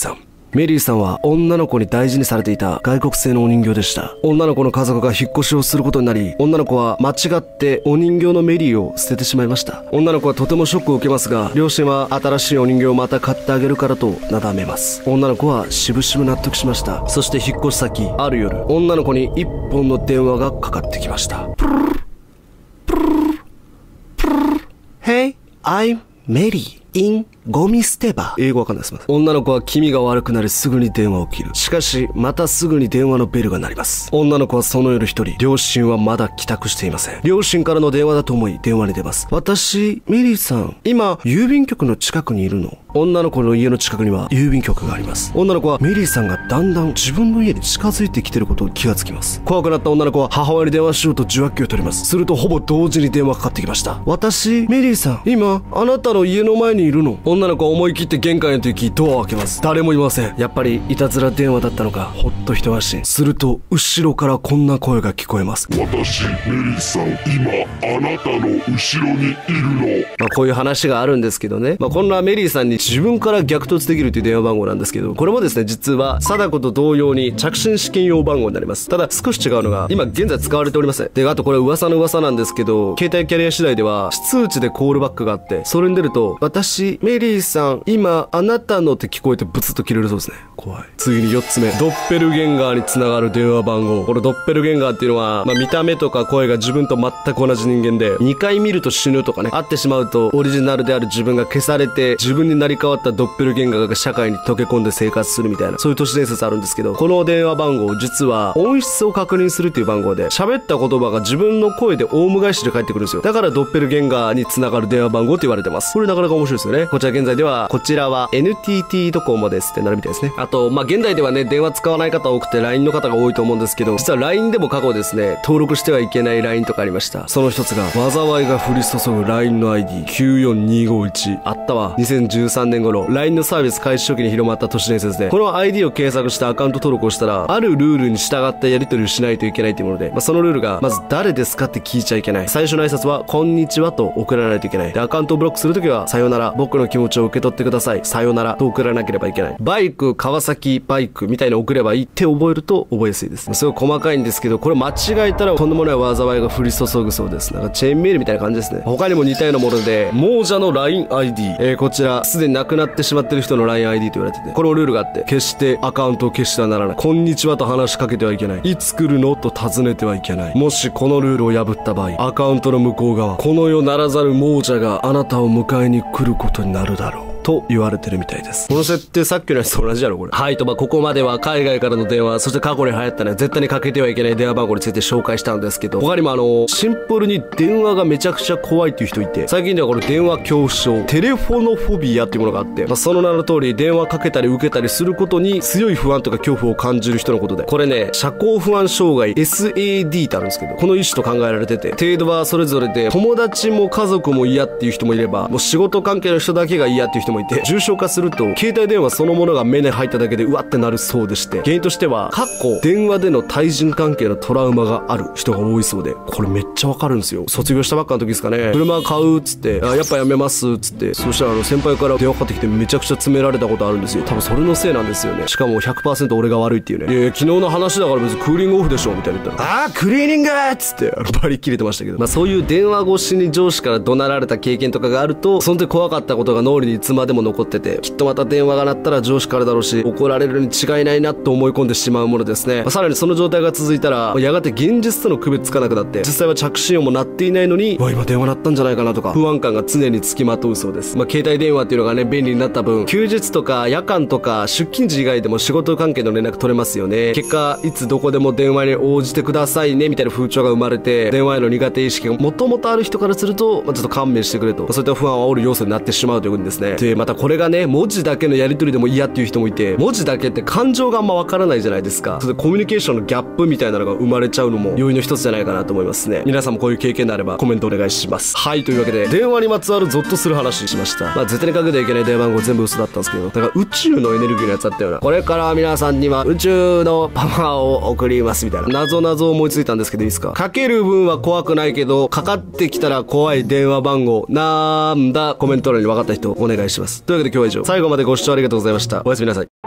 メリーさんは女の子に大事にされていた外国製のお人形でした。女の子の家族が引っ越しをすることになり、女の子は間違ってお人形のメリーを捨ててしまいました。女の子はとてもショックを受けますが、両親は新しいお人形をまた買ってあげるからとなだめます。女の子はしぶしぶ納得しました。そして引っ越し先、ある夜、女の子に一本の電話がかかってきました。Hey, I'm Mary in ゴミ捨て場。英語わかんないです。女の子は気味が悪くなりすぐに電話を切る。しかし、またすぐに電話のベルが鳴ります。女の子はその夜一人、両親はまだ帰宅していません。両親からの電話だと思い、電話に出ます。私、メリーさん、今、郵便局の近くにいるの？女の子の家の近くには郵便局があります。女の子はメリーさんがだんだん自分の家に近づいてきてることに気がつきます。怖くなった女の子は母親に電話しようと受話器を取ります。するとほぼ同時に電話がかかってきました。私、メリーさん、今、あなたの家の前にいるの？女の子は思い切って玄関へと行きドアを開けます。誰もいません。やっぱりいたずら電話だったのか、ほっと一安心。すると後ろからこんな声が聞こえます。 私、メリーさん、今あなたの後ろにいるの。 まあこういう話があるんですけどね、まあこんなメリーさんに自分から逆突できるという電話番号なんですけど、これもですね実は貞子と同様に着信試験用番号になります。ただ少し違うのが今現在使われておりません。であとこれ噂の噂なんですけど、携帯キャリア次第では非通知でコールバックがあって、それに出ると私メリーさん今あなたのって聞こえてブツッと切れるそうですね。怖い。次によっつめ、ドッペルゲンガーにつながる電話番号。これドッペルゲンガーっていうのは、まあ、見た目とか声が自分と全く同じ人間で、にかい見ると死ぬとかね、会ってしまうとオリジナルである自分が消されて自分になり変わったドッペルゲンガーが社会に溶け込んで生活するみたいな、そういう都市伝説あるんですけど、この電話番号実は音質を確認するっていう番号で、喋った言葉が自分の声でオウム返しで返ってくるんですよ。だからドッペルゲンガーにつながる電話番号って言われてます。これなかなか面白いですよね。こちら現在ではこちらは エヌティーティー ドコモですってなるみたいですね。あとまあ現代ではね電話使わない方多くて ライン の方が多いと思うんですけど、実は ライン でも過去ですね登録してはいけない ライン とかありました。その一つが災いが降り注ぐ ライン の アイディーきゅうよんにごいち。あったわ。にせんじゅうさんねん頃 ライン のサービス開始初期に広まった都市伝説で、この アイディー を検索してアカウント登録をしたらあるルールに従ったやり取りをしないといけないというもので、まあ、そのルールがまず誰ですかって聞いちゃいけない。最初の挨拶はこんにちはと送らないといけない。でアカウントをブロックするときはさよなら僕の気持ちを受け取ってくださいさよならと送らなければいけない。バイク川崎バイクみたいな送ればいいって覚えると覚えやすいです。すごい細かいんですけど、これ間違えたらとんでもない災いが降り注ぐそうです。なんかチェーンメールみたいな感じですね。他にも似たようなもので亡者の ライン アイディー、えー、こちらすでに亡くなってしまってる人の ライン アイディー と言われてて、このルールがあって、決してアカウントを消してはならない。こんにちはと話しかけてはいけない。いつ来るのと尋ねてはいけない。もしこのルールを破った場合、アカウントの向こう側、この世ならざる亡者があなたを迎えに来ることになるだろうと言われてるみたいです。この設定さっきのやつと同じやろこれ。はいと、まあここまでは海外からの電話、そして過去に流行ったね絶対にかけてはいけない電話番号について紹介したんですけど、他にもあのシンプルに電話がめちゃくちゃ怖いっていう人いて、最近ではこの電話恐怖症テレフォノフォビアっていうものがあって、まあ、その名の通り電話かけたり受けたりすることに強い不安とか恐怖を感じる人のことで、これね社交不安障害 エスエーディー ってあるんですけど、この一種と考えられてて、程度はそれぞれで友達も家族も嫌っていう人もいれば、もう仕事関係の人だけが嫌っていう人もいて、重症化すると携帯電話そのものが目に入っただけでうわってなるそうでして、原因としては過去電話での対人関係のトラウマがある人が多いそうで、これめっちゃわかるんですよ。卒業したばっかの時ですかね、車買うっつってあやっぱやめますっつって、そしたらあの先輩から電話かかってきてめちゃくちゃ詰められたことあるんですよ。多分それのせいなんですよね。しかも ひゃくパーセント 俺が悪いっていうね。いやいや昨日の話だから別にクーリングオフでしょみたいな言ったら、ああクリーニングっつってあのバリ切れてましたけど、まあそういう電話越しに上司から怒鳴られた経験とかがあると、その時怖かったことが脳裏にいつまでも残ってて、きっとまた電話が鳴ったら上司からだろうし怒られるに違いないなと思い込んでしまうものですね。まあ、さらにその状態が続いたらやがて現実との区別つかなくなって、実際は着信音も鳴っていないのにわ今電話鳴ったんじゃないかなとか不安感が常につきまとうそうです。まあ携帯電話っていうのがね便利になった分、休日とか夜間とか出勤時以外でも仕事関係の連絡取れますよね。結果いつどこでも電話に応じてくださいねみたいな風潮が生まれて、電話への苦手意識がもともとある人からすると、まあ、ちょっと勘弁してくれと、まあ、そういった不安を煽る要素になってしまうということですね。でまたこれがね文字だけのやり取りでも嫌っていう人もいて、文字だけって感情があんまわからないじゃないですか。それでコミュニケーションのギャップみたいなのが生まれちゃうのも要因の一つじゃないかなと思いますね。皆さんもこういう経験であればコメントお願いします。はいというわけで電話にまつわるゾッとする話しました。まあ絶対にかけてはいけない電話番号全部嘘だったんですけど、だから宇宙のエネルギーのやつあったよな。これから皆さんには宇宙のパワーを送りますみたいな謎謎思いついたんですけどいいですか。かける分は怖くないけどかかってきたら怖い電話番号なんだ。コメント欄に分かった人お願いします。というわけで今日は以上。最後までご視聴ありがとうございました。おやすみなさい。